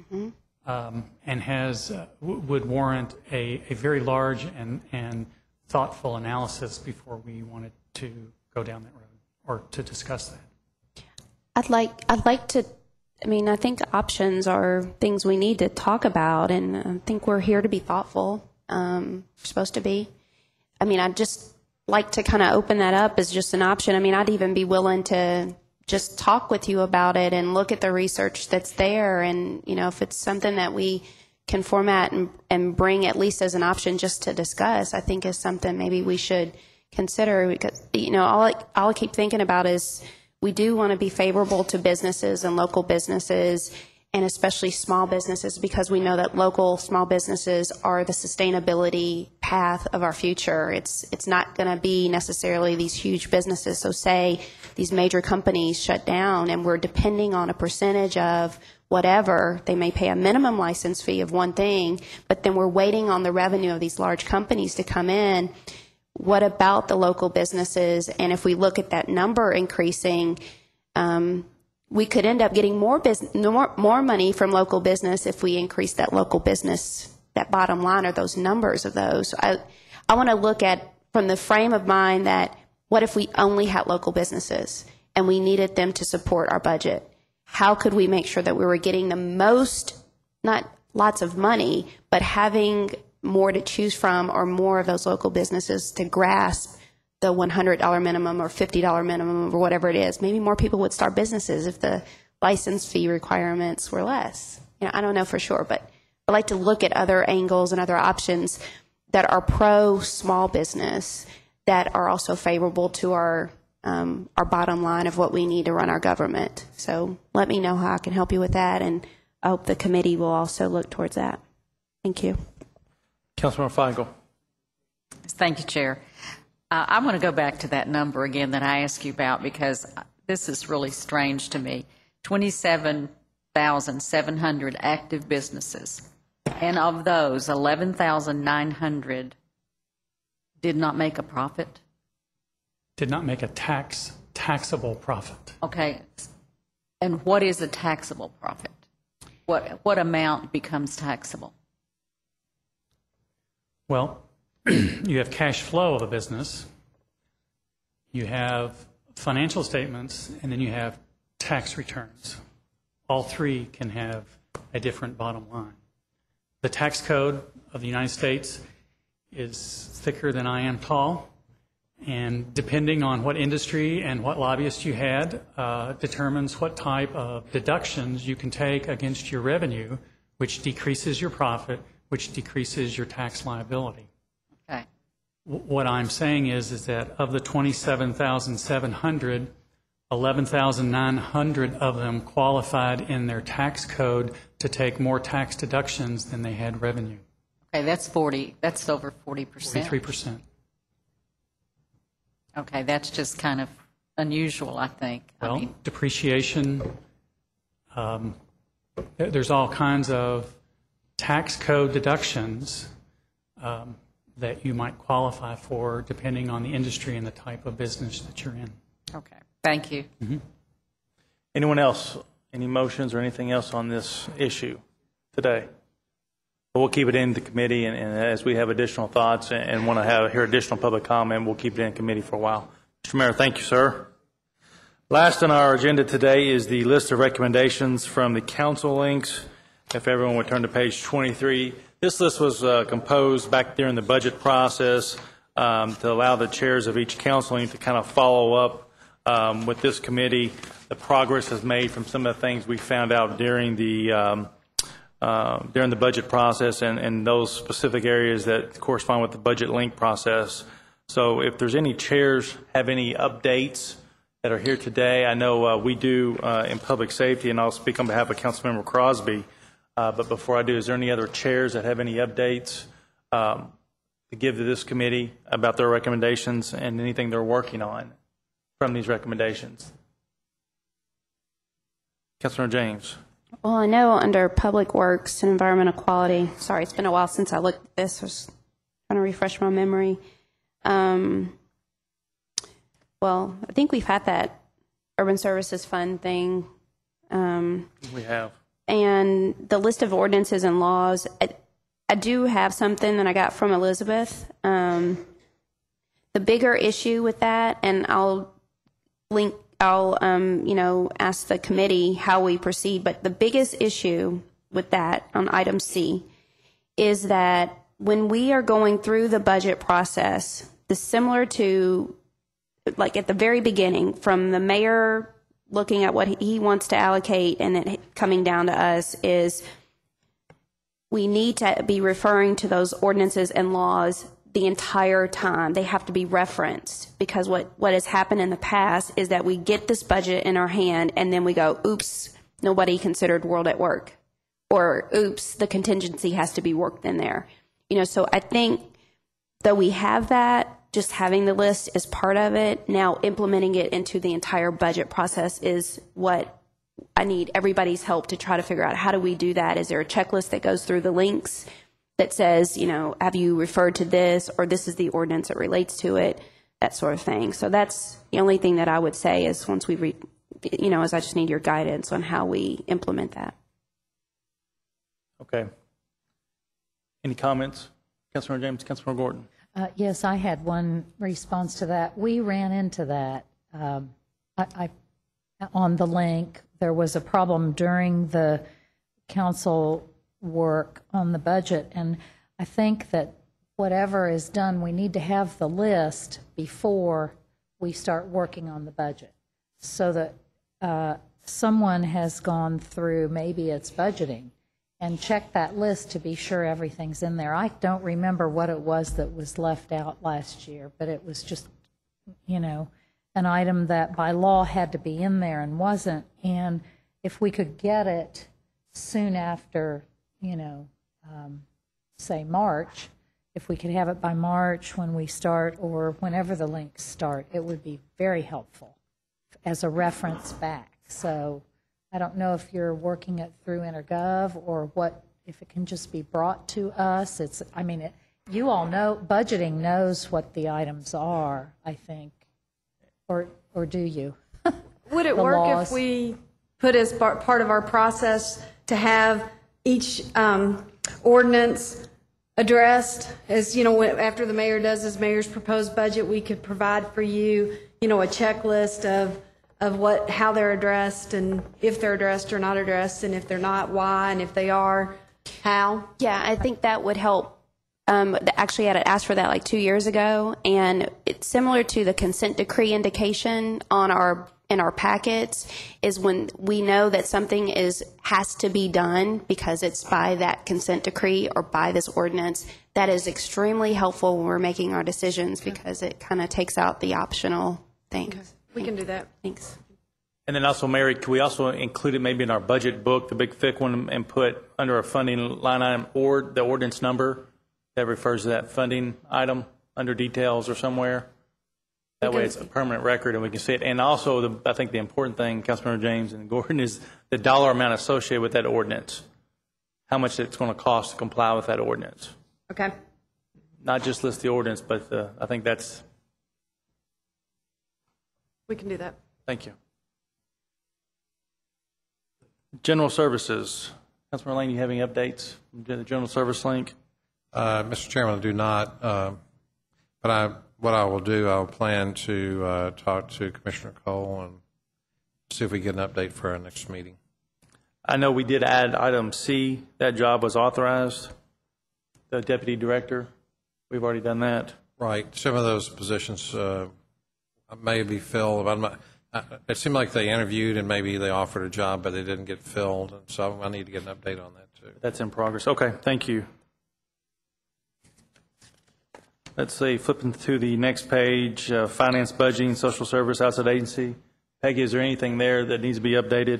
and would warrant a very large and thoughtful analysis before we wanted to go down that road or to discuss that. I'd like to. I think options are things we need to talk about, and I think we're here to be thoughtful. We're supposed to be. I'd just like to kind of open that up as just an option. I'd even be willing to just talk with you about it and look at the research that's there, and if it's something that we can format and bring at least as an option just to discuss, I think is something maybe we should consider, because all I keep thinking about is we do want to be favorable to businesses and local businesses, and especially small businesses, because we know that local small businesses are the sustainability path of our future. It's not going to be necessarily these huge businesses. So say these major companies shut down and we're depending on a percentage of whatever. They may pay a minimum license fee of one thing, but then we're waiting on the revenue of these large companies to come in. What about the local businesses? And if we look at that number increasing, we could end up getting more money from local business if we increase that local business, that bottom line, or those numbers of those. So I want to look at from the frame of mind that what if we only had local businesses and we needed them to support our budget? How could we make sure that we were getting the most, not lots of money, but having more to choose from, or more of those local businesses to grasp the $100 minimum or $50 minimum or whatever it is? Maybe more people would start businesses if the license fee requirements were less. I don't know for sure, but I'd like to look at other angles and other options that are pro small business that are also favorable to our bottom line of what we need to run our government. So let me know how I can help you with that, and I hope the committee will also look towards that. Thank you. Councilmember Feigl. Thank you, Chair. I want to go back to that number again that I asked you about, because this is really strange to me. 27,700 active businesses, and of those, 11,900 did not make a profit? Did not make a taxable profit. Okay. And what is a taxable profit? What amount becomes taxable? Well, you have cash flow of a business, you have financial statements, and then you have tax returns. All three can have a different bottom line. The tax code of the United States is thicker than I am tall, and depending on what industry and what lobbyist you had, determines what type of deductions you can take against your revenue, which decreases your profit, which decreases your tax liability. Okay. What I'm saying is that of the 27,700, 11,900 of them qualified in their tax code to take more tax deductions than they had revenue. Okay, that's 40. That's over 40%. 43%. Okay, that's just kind of unusual, I think. I Well, mean, depreciation, there's all kinds of tax code deductions that you might qualify for depending on the industry and the type of business that you're in. okay, thank you. Anyone else? Any motions or anything else on this issue today? We'll keep it in the committee, and as we have additional thoughts and want to hear additional public comment, we'll keep it in committee for a while. Mr. Mayor, thank you, sir. Last on our agenda today is the list of recommendations from the council links. If everyone would turn to page 23. This list was composed back during the budget process to allow the chairs of each council link to kind of follow up with this committee the progress has made from some of the things we found out during the budget process and those specific areas that correspond with the budget link process. So if there's any chairs have any updates that are here today, I know we do in public safety, and I'll speak on behalf of Councilmember Crosby. But before I do, is there any other chairs that have any updates to give to this committee about their recommendations and anything they're working on from these recommendations? Councilmember James. Well, I know under Public Works and Environmental Quality, sorry, it's been a while since I looked at this. I was trying to refresh my memory. Well, I think we've had that Urban Services Fund thing. We have. And the list of ordinances and laws, I do have something that I got from Elizabeth. The bigger issue with that, and I'll ask the committee how we proceed, but the biggest issue with that on item C is that when we are going through the budget process, similar to like at the very beginning, from the mayor looking at what he wants to allocate and then coming down to us, is we need to be referring to those ordinances and laws the entire time. They have to be referenced, because what has happened in the past is that we get this budget in our hand and then we go, oops, nobody considered World at Work, or oops, the contingency has to be worked in there. So I think though we have that, just having the list is part of it. Now implementing it into the entire budget process is what I need everybody's help to try to figure out. How do we do that? Is there a checklist that goes through the links that says, have you referred to this, or this is the ordinance that relates to it, that sort of thing. So that's the only thing that I would say is once we is I just need your guidance on how we implement that. Okay. Any comments? Councilmember James, Councilmember Gordon. Yes, I had one response to that. We ran into that. On the link, there was a problem during the council work on the budget, and I think that whatever is done, we need to have the list before we start working on the budget, so that someone has gone through, maybe it's budgeting, and check that list to be sure everything's in there. I don't remember what it was that was left out last year, but it was just, an item that by law had to be in there and wasn't. And if we could get it soon after, say March, if we could have it by March when we start, or whenever the links start, it would be very helpful as a reference back. So I don't know if you're working it through InterGov or what, if it can just be brought to us. You all know, budgeting knows what the items are, I think, or do you? Would it work if we put as part of our process to have each ordinance addressed? As after the mayor does his mayor's proposed budget, we could provide for you, a checklist of how they're addressed, and if they're addressed or not addressed, and if they're not, why, and if they are, how. Yeah, I think that would help. Actually, I had asked for that like 2 years ago, and it's similar to the consent decree indication in our packets, is when we know that something has to be done because it's by that consent decree or by this ordinance. That is extremely helpful when we're making our decisions, because it kind of takes out the optional thing. Okay. We can do that. Thanks. And then also, Mary, could we also include it maybe in our budget book, the big thick one, and put under a funding line item or the ordinance number that refers to that funding item under details or somewhere? That way it's a permanent record and we can see it. And also, I think the important thing, Councilmember James and Gordon, is the dollar amount associated with that ordinance. How much it's going to cost to comply with that ordinance. Okay. Not just list the ordinance, but I think that's, We can do that. thank you. General services. Councilmember Lane, you have any updates from the general service link? Mr. Chairman, I do not. But what I will do, I'll plan to talk to Commissioner Cole and see if we get an update for our next meeting. I know we did add item C. That job was authorized. The deputy director, we've already done that. Right. Some of those positions may be filled. It seemed like they interviewed and maybe they offered a job, but they didn't get filled. And so I need to get an update on that, too. That's in progress. Okay, thank you. Let's see, flipping to the next page, finance, budgeting, social service, outside agency. Peggy, is there anything there that needs to be updated?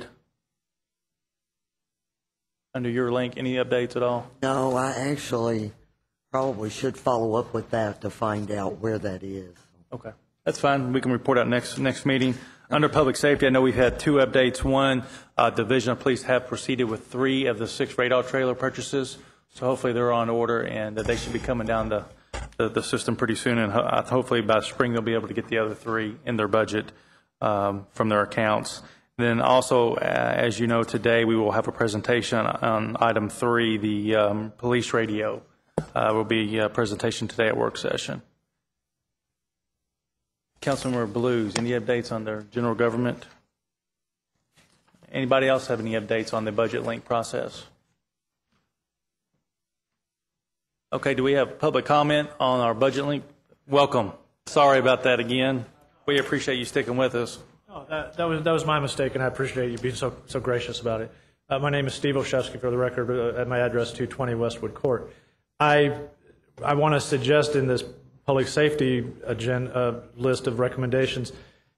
Under your link, any updates at all? No, I actually probably should follow up with that to find out where that is. Okay, that's fine. We can report out next meeting. Under public safety, I know we've had two updates. One, Division of Police have proceeded with 3 of the 6 radar trailer purchases. So hopefully they're on order and that they should be coming down the system pretty soon. And hopefully by spring they'll be able to get the other 3 in their budget from their accounts. Then also, as you know, today we will have a presentation on item 3, the police radio. Will be a presentation today at work session. Councilmember Blues, any updates on their general government? Anybody else have any updates on the budget link process? Okay, do we have public comment on our budget link? Welcome. Sorry about that again. We appreciate you sticking with us. Oh, that was my mistake, and I appreciate you being so gracious about it. My name is Steve Olszewski, for the record, at my address 220 Westwood Court. I want to suggest in this public safety list of recommendations,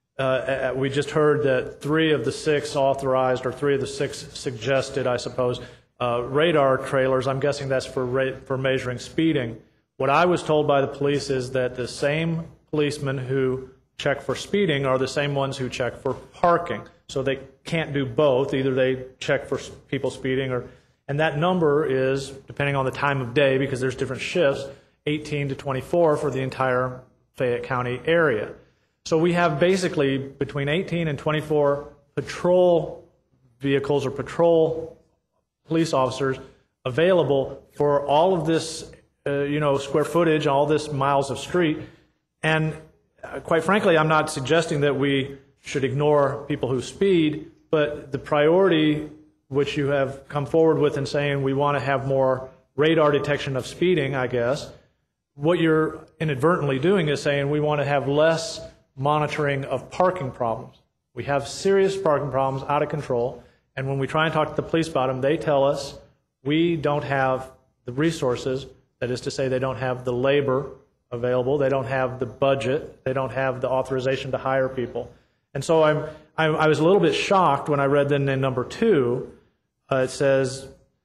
we just heard that 3 of the 6 authorized, or 3 of the 6 suggested, I suppose, radar trailers. I'm guessing that's for measuring speeding. What I was told by the police is that the same policemen who check for speeding are the same ones who check for parking. So they can't do both. Either they check for people speeding and that number is, depending on the time of day, because there's different shifts, 18 to 24 for the entire Fayette County area. So we have basically between 18 and 24 patrol vehicles or patrol police officers available for all of this, square footage, all this miles of street. And quite frankly, I'm not suggesting that we should ignore people who speed, but the priority which you have come forward with in saying we want to have more radar detection of speeding, I guess, what you're inadvertently doing is saying we want to have less monitoring of parking problems. We have serious parking problems out of control, and when we try and talk to the police about them, they tell us we don't have the resources, that is to say they don't have the labor available, they don't have the budget, they don't have the authorization to hire people. And so I was a little bit shocked when I read then in number 2, it says,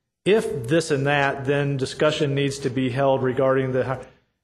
if this and that, then discussion needs to be held regarding the...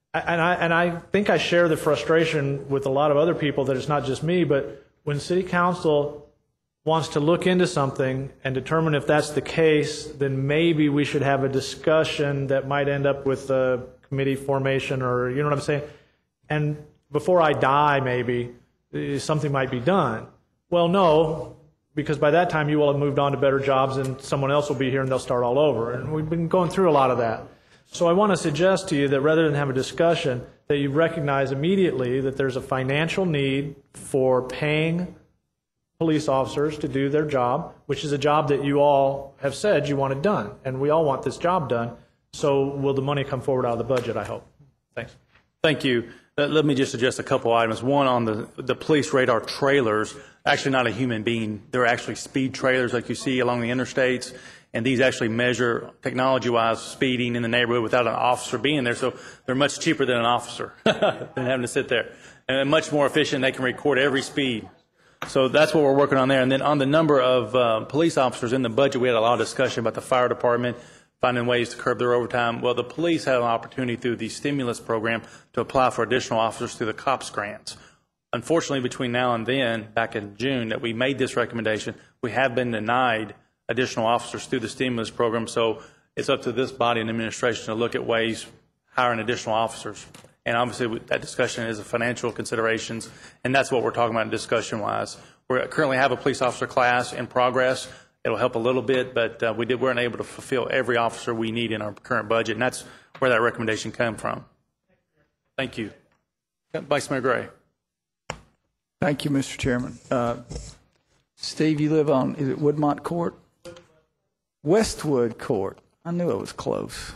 And I think I share the frustration with a lot of other people that it's not just me, but when City Council wants to look into something and determine if that's the case, then maybe we should have a discussion that might end up with a committee formation, or you know what I'm saying? And before I die, maybe, something might be done. Well, no, because by that time you will have moved on to better jobs and someone else will be here and they'll start all over. And we've been going through a lot of that. So I want to suggest to you that rather than have a discussion, that you recognize immediately that there's a financial need for paying police officers to do their job, which is a job that you all have said you want it done. And we all want this job done. So will the money come forward out of the budget, I hope. Thanks. Thank you. Let me just suggest a couple items. One, on the police radar trailers, actually not a human being. They're actually speed trailers like you see along the interstates, and these actually measure, technology-wise, speeding in the neighborhood without an officer being there. So they're much cheaper than an officer than having to sit there. And much more efficient. They can record every speed. So that's what we're working on there. And then on the number of police officers in the budget, we had a lot of discussion about the fire department finding ways to curb their overtime. Well, the police had an opportunity through the stimulus program to apply for additional officers through the COPS grants. Unfortunately, between now and then, back in June, that we made this recommendation, we have been denied additional officers through the stimulus program. So it's up to this body and administration to look at ways hiring additional officers. And obviously, that discussion is a financial considerations, and that's what we're talking about discussion-wise. We currently have a police officer class in progress. It'll help a little bit, but we weren't able to fulfill every officer we need in our current budget, and that's where that recommendation came from. Thank you. Vice Mayor Gray. Thank you, Mr. Chairman. Steve, you live on, is it Woodmont Court? Westwood Court. I knew it was close.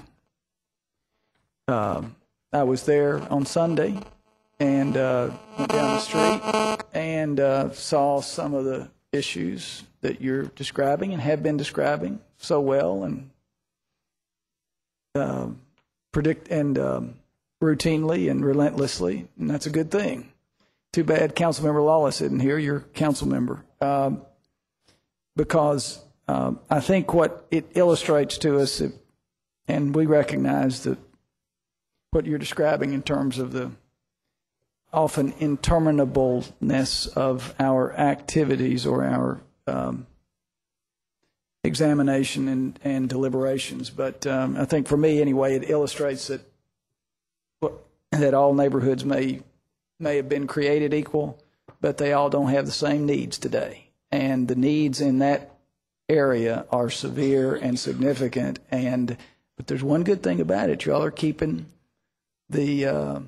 I was there on Sunday and went down the street and saw some of the issues that you're describing and have been describing so well and routinely and relentlessly, and that's a good thing. Too bad Councilmember Lawless isn't here, your council member, because I think what it illustrates to us, and we recognize that what you're describing in terms of the often interminableness of our activities or our examination and deliberations. But I think for me anyway, it illustrates that all neighborhoods may have been created equal, but they all don't have the same needs today. And the needs in that area are severe and significant. But there's one good thing about it. Y'all are keeping the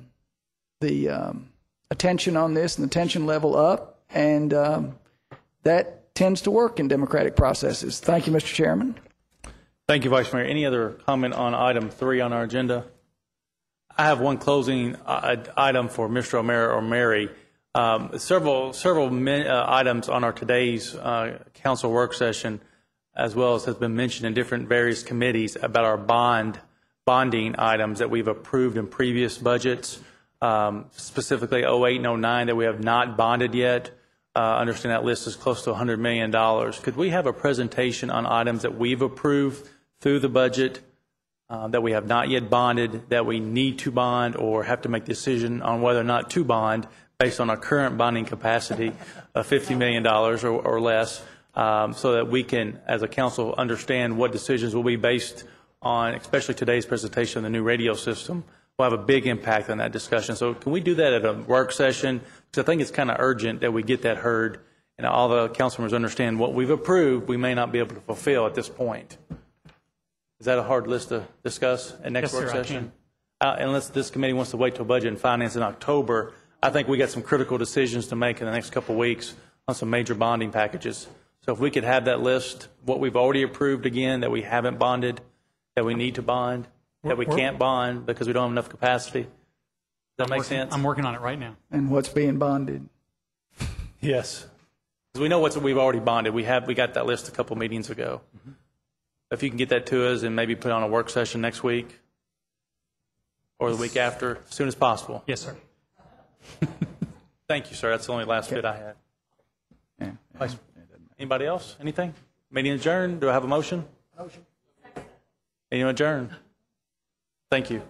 attention on this and the attention level up, and that tends to work in democratic processes. Thank you, Mr. Chairman. Thank you, Vice Mayor. Any other comment on item 3 on our agenda? I have one closing item for Mr. O'Meara or Mary. Several items on our today's council work session, as well as has been mentioned in different various committees about our bonding items that we've approved in previous budgets, specifically 08 and 09 that we have not bonded yet. I understand that list is close to $100 million. Could we have a presentation on items that we've approved through the budget that we have not yet bonded, that we need to bond or have to make a decision on whether or not to bond based on our current bonding capacity of $50 million or less, so that we can, as a council, understand what decisions will be based on, especially today's presentation of the new radio system, will have a big impact on that discussion. So can we do that at a work session? Because I think it's kind of urgent that we get that heard and all the council members understand what we've approved we may not be able to fulfill at this point. Is that a hard list to discuss at next work session? Unless this committee wants to wait till Budget and Finance in October, I think we got some critical decisions to make in the next couple of weeks on some major bonding packages. So if we could have that list, what we've already approved again, that we haven't bonded, that we need to bond, that we can't bond because we don't have enough capacity. Does that make sense? I'm working on it right now. And what's being bonded? Yes. Because we know what we've already bonded. We got that list a couple meetings ago. Mm-hmm. If you can get that to us and maybe put on a work session next week or the week after, as soon as possible. Yes, sir. Thank you, sir. That's the only last bit I had. Yeah. Anybody else? Anything? Meeting adjourned. Do I have a motion? Motion. Meeting adjourned. Thank you.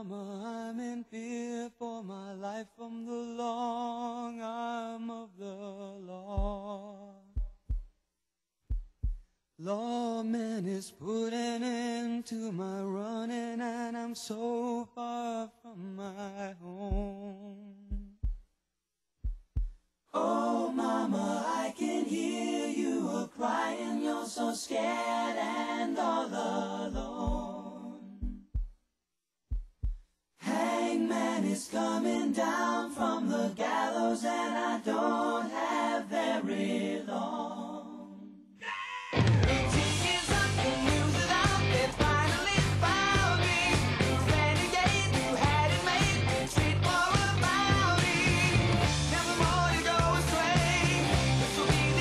Mama, I'm in fear for my life from the long arm of the law. Lawman is putting into my running, and I'm so far from my home. Oh, Mama, I can hear you a-crying, you're so scared and all alone. Hangman is coming down from the gallows, and I don't have very long. This will be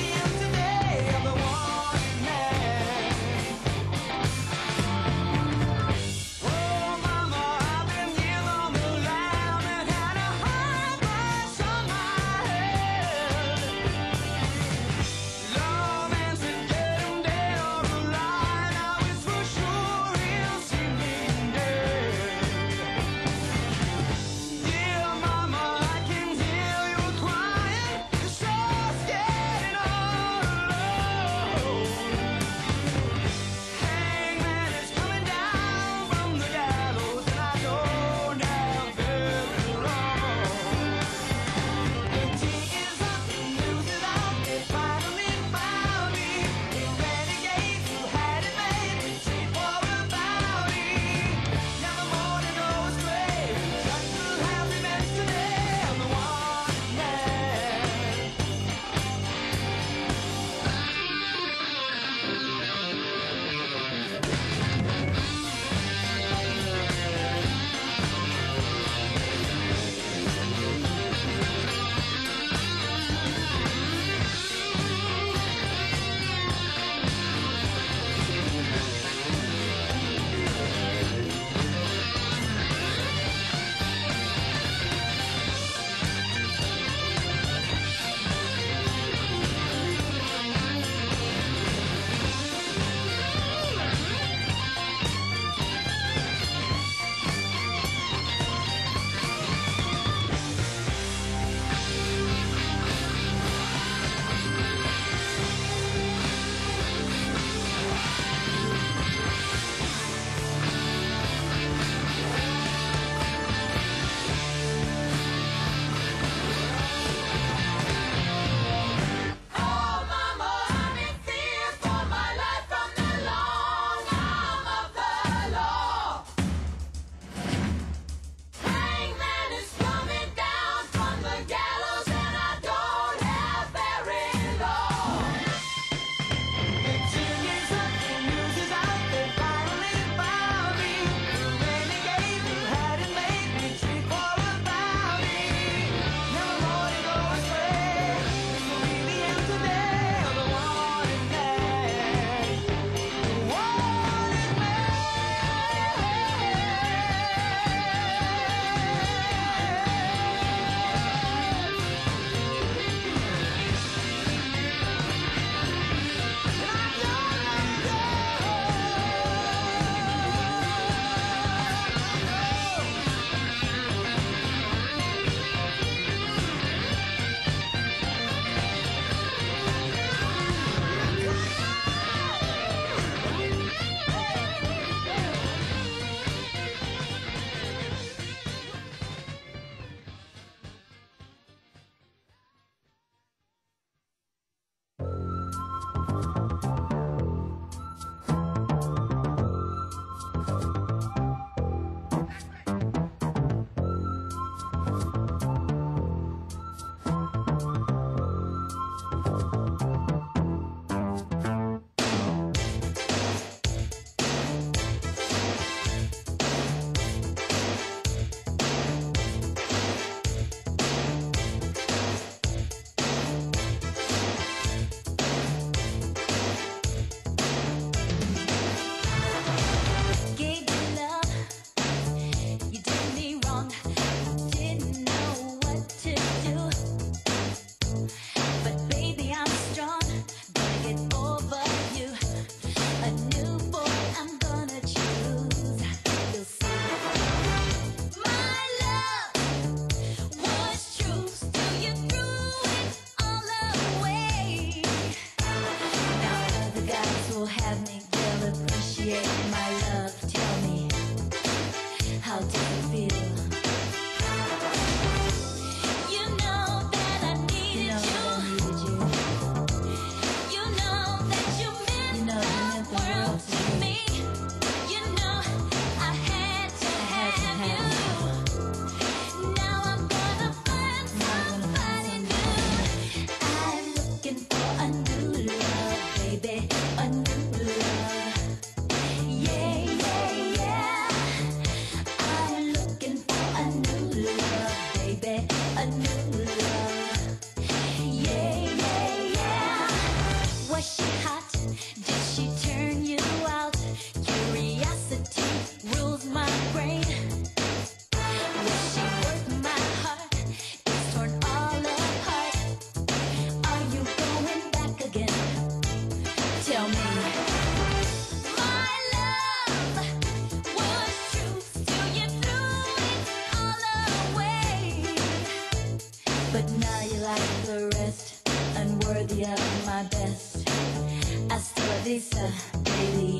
my best. Hasta la vista, baby.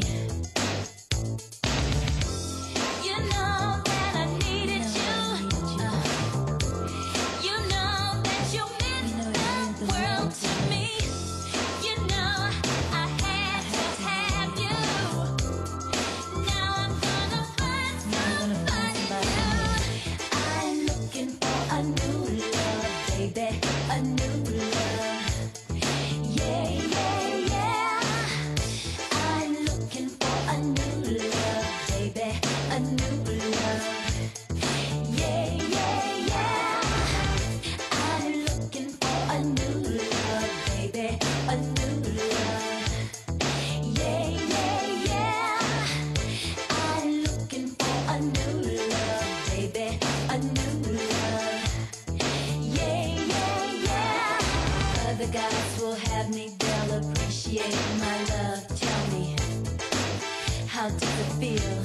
You know that I needed you. You know that you meant the world to me. You know I had to have you. Now I'm gonna find somebody new. I'm looking for a new love, baby, a new love. Yeah, yeah, yeah. I'm looking for a new love, baby, a new love. Yeah, yeah, yeah. I'm looking for a new love, baby, a new love. Yeah, yeah, yeah. I'm looking for a new love, baby, a new love. Yeah, yeah, yeah. Other guys will have me, they'll appreciate my love. Tell me, how does it feel?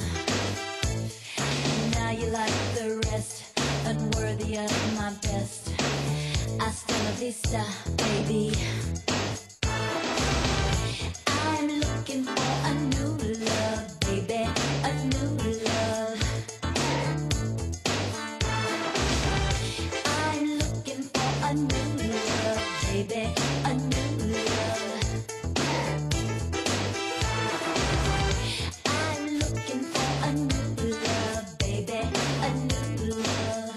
Now you like the rest, unworthy of my best. Hasta la vista, baby. I'm looking for a new love, baby, a new love. I'm looking for a new love, baby, a new love. I'm looking for a new love, baby, a new love.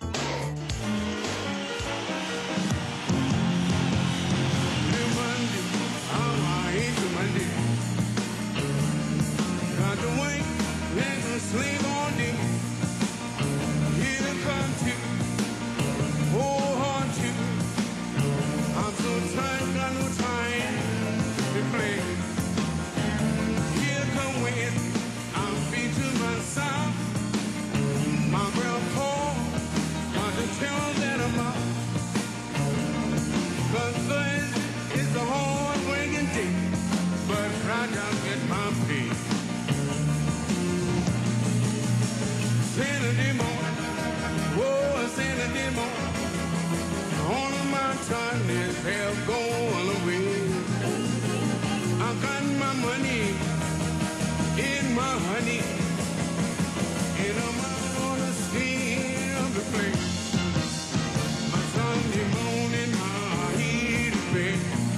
Sleep on me. Here comes you. Oh, haunt you. I'm so tired, got no time to play. Here come when I'm free to myself. My grandpa wants to tell that I'm up. Cause this is the heartbreaking day. But I gotta get my pay. Saturday morning, oh, Saturday morning, all of my time is hell going away. I got my money in my honey, and I'm gonna steal the place. My Sunday morning, my heat is bed.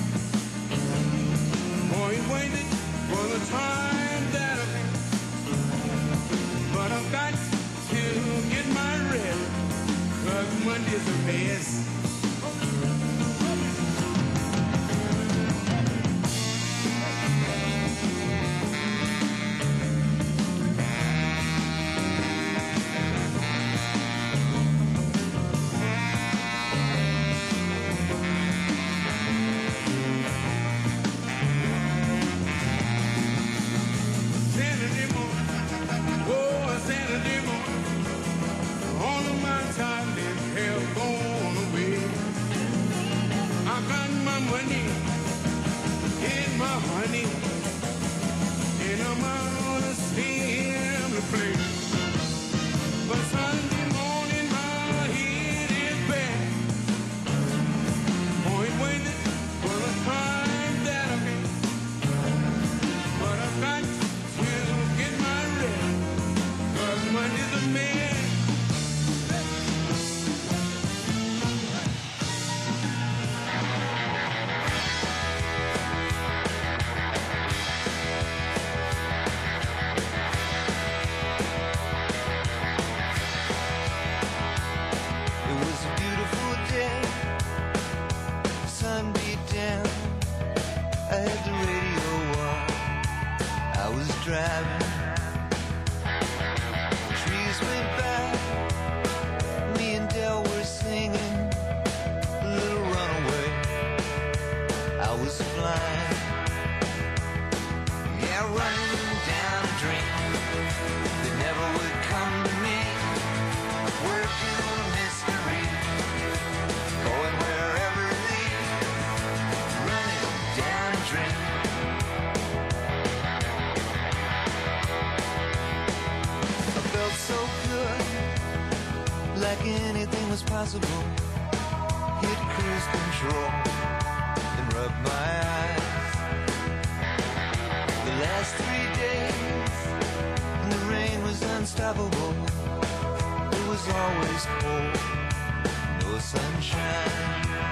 Boy, waited for the time that I met, but I've got to get my rest, 'cause Monday's a mess. Saturday morning, oh, Saturday morning, all of my time is hell gone away. I got my money in my honey, and I'm on a steam to play. But Sunday morning, my head is back. Boy, waiting for the time that I met, but I've got to get my rest, 'cause Monday's a man. It was a beautiful day, sun beat down, I had the radio on, I was driving, trees went by, me and Del were singing, a little runaway, I was flying, yeah, running down a dream that never would come to me, working on a mystery, going wherever it leads, running down a dream. I felt so good, like anything was possible. Hit cruise control and rubbed my unstoppable. It was always cold, no sunshine.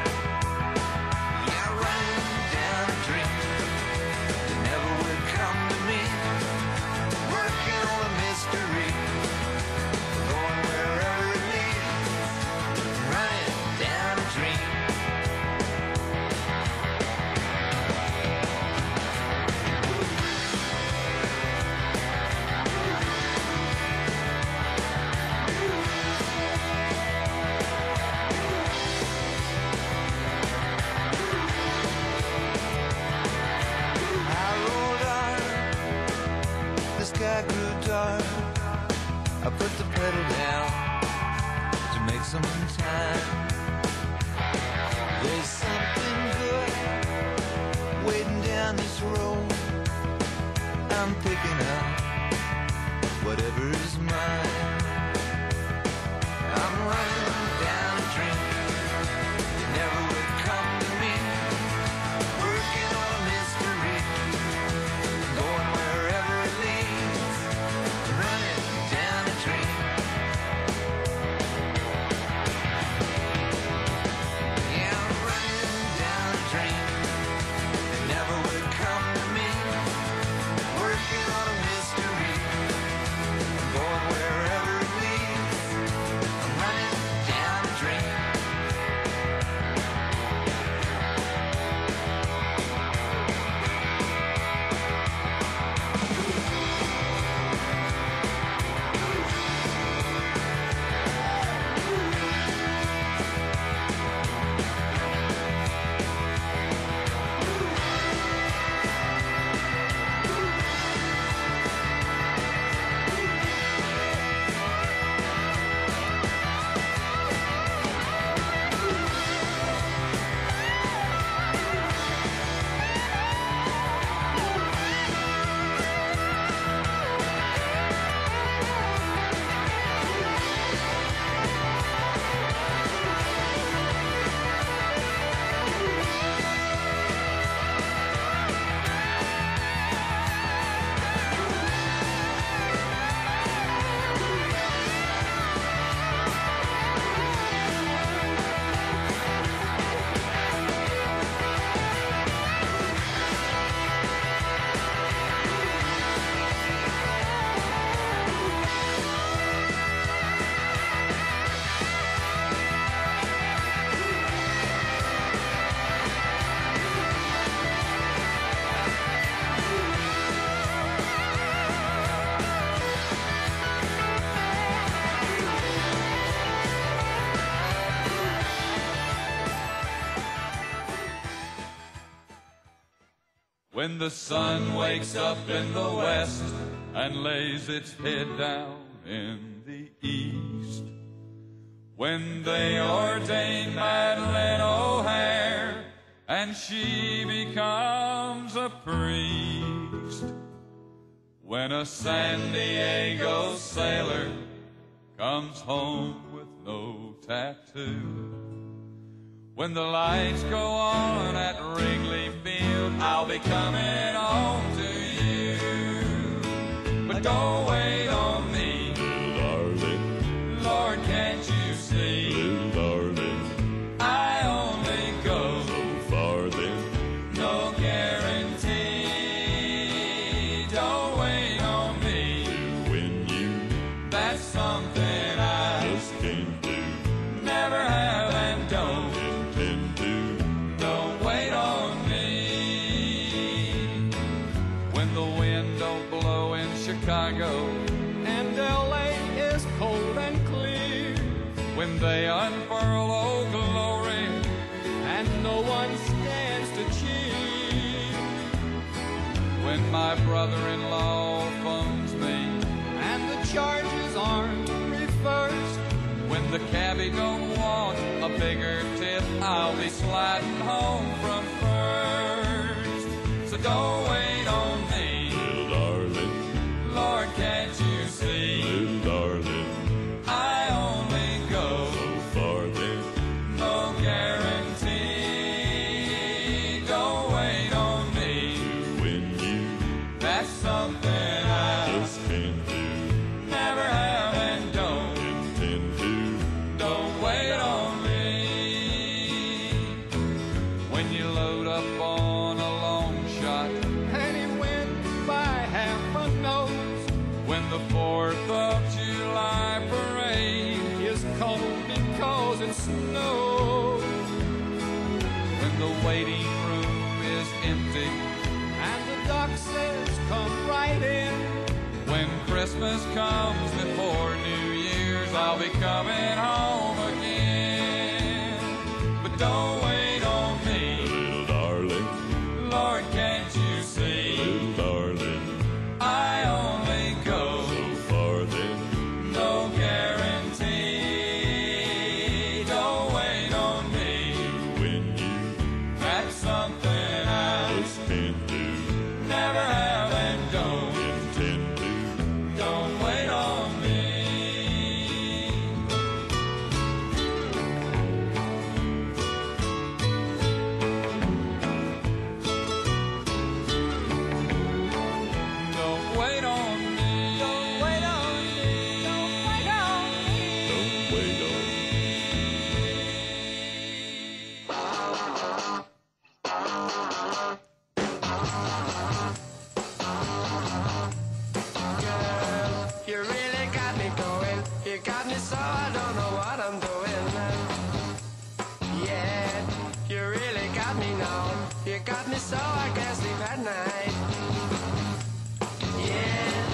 Yeah, running down a dream that never would come to me. Working on a mystery, going wherever it leads. Running down a dream. Sky grew dark. I put the pedal down to make some time. There's something good waiting down this road. I'm picking up whatever's mine. I'm running down a dream that never would come to me. Working on a mystery, going wherever it leads. Running down a dream. Yeah, I'm running down a dream that never would come to me. Working on a mystery, going wherever it leads. I'm running down a dream. When the sun wakes up in the west and lays its head down in the east, when they ordain Madeleine O'Hare and she becomes a priest, when a San Diego sailor comes home with no tattoo, when the lights go on at Wrigley Field, I'll be coming home to you. But don't wait on me, little darling. Lord, can't you see, little darling, I only go so far then, no guarantee. Don't wait on me to win you. That's something I just can't do. Never have and don't. Don't wait on me. When the wind don't blow in Chicago and LA is cold and clear, when they unfurl Old Glory and no one stands to cheer, when my brother-in-law phones me and the charges aren't reversed, when the cabbie don't want a bigger tip, I'll be sliding home from first. So don't wait on me, little darling. Lord, can't you see, little darling, I only go so far then, no guarantee. Don't wait on me to win you. That's something I just can't do. Never have. taxes come right in. When Christmas comes before New Year's, I'll be coming home again. But don't wait on me, Little darling, Lord, can't you see? little darling, I only go, so far then, no guarantee. Don't wait on me, when you that's something I just can't do, never have and don't. intend to. Don't wait on me. Don't wait on me. Don't wait on me. Don't wait on me. Don't wait on You really got me going. You got me so I don't know what I'm doing. Yeah, you really got me now. You got me so I can't sleep at night. Yeah,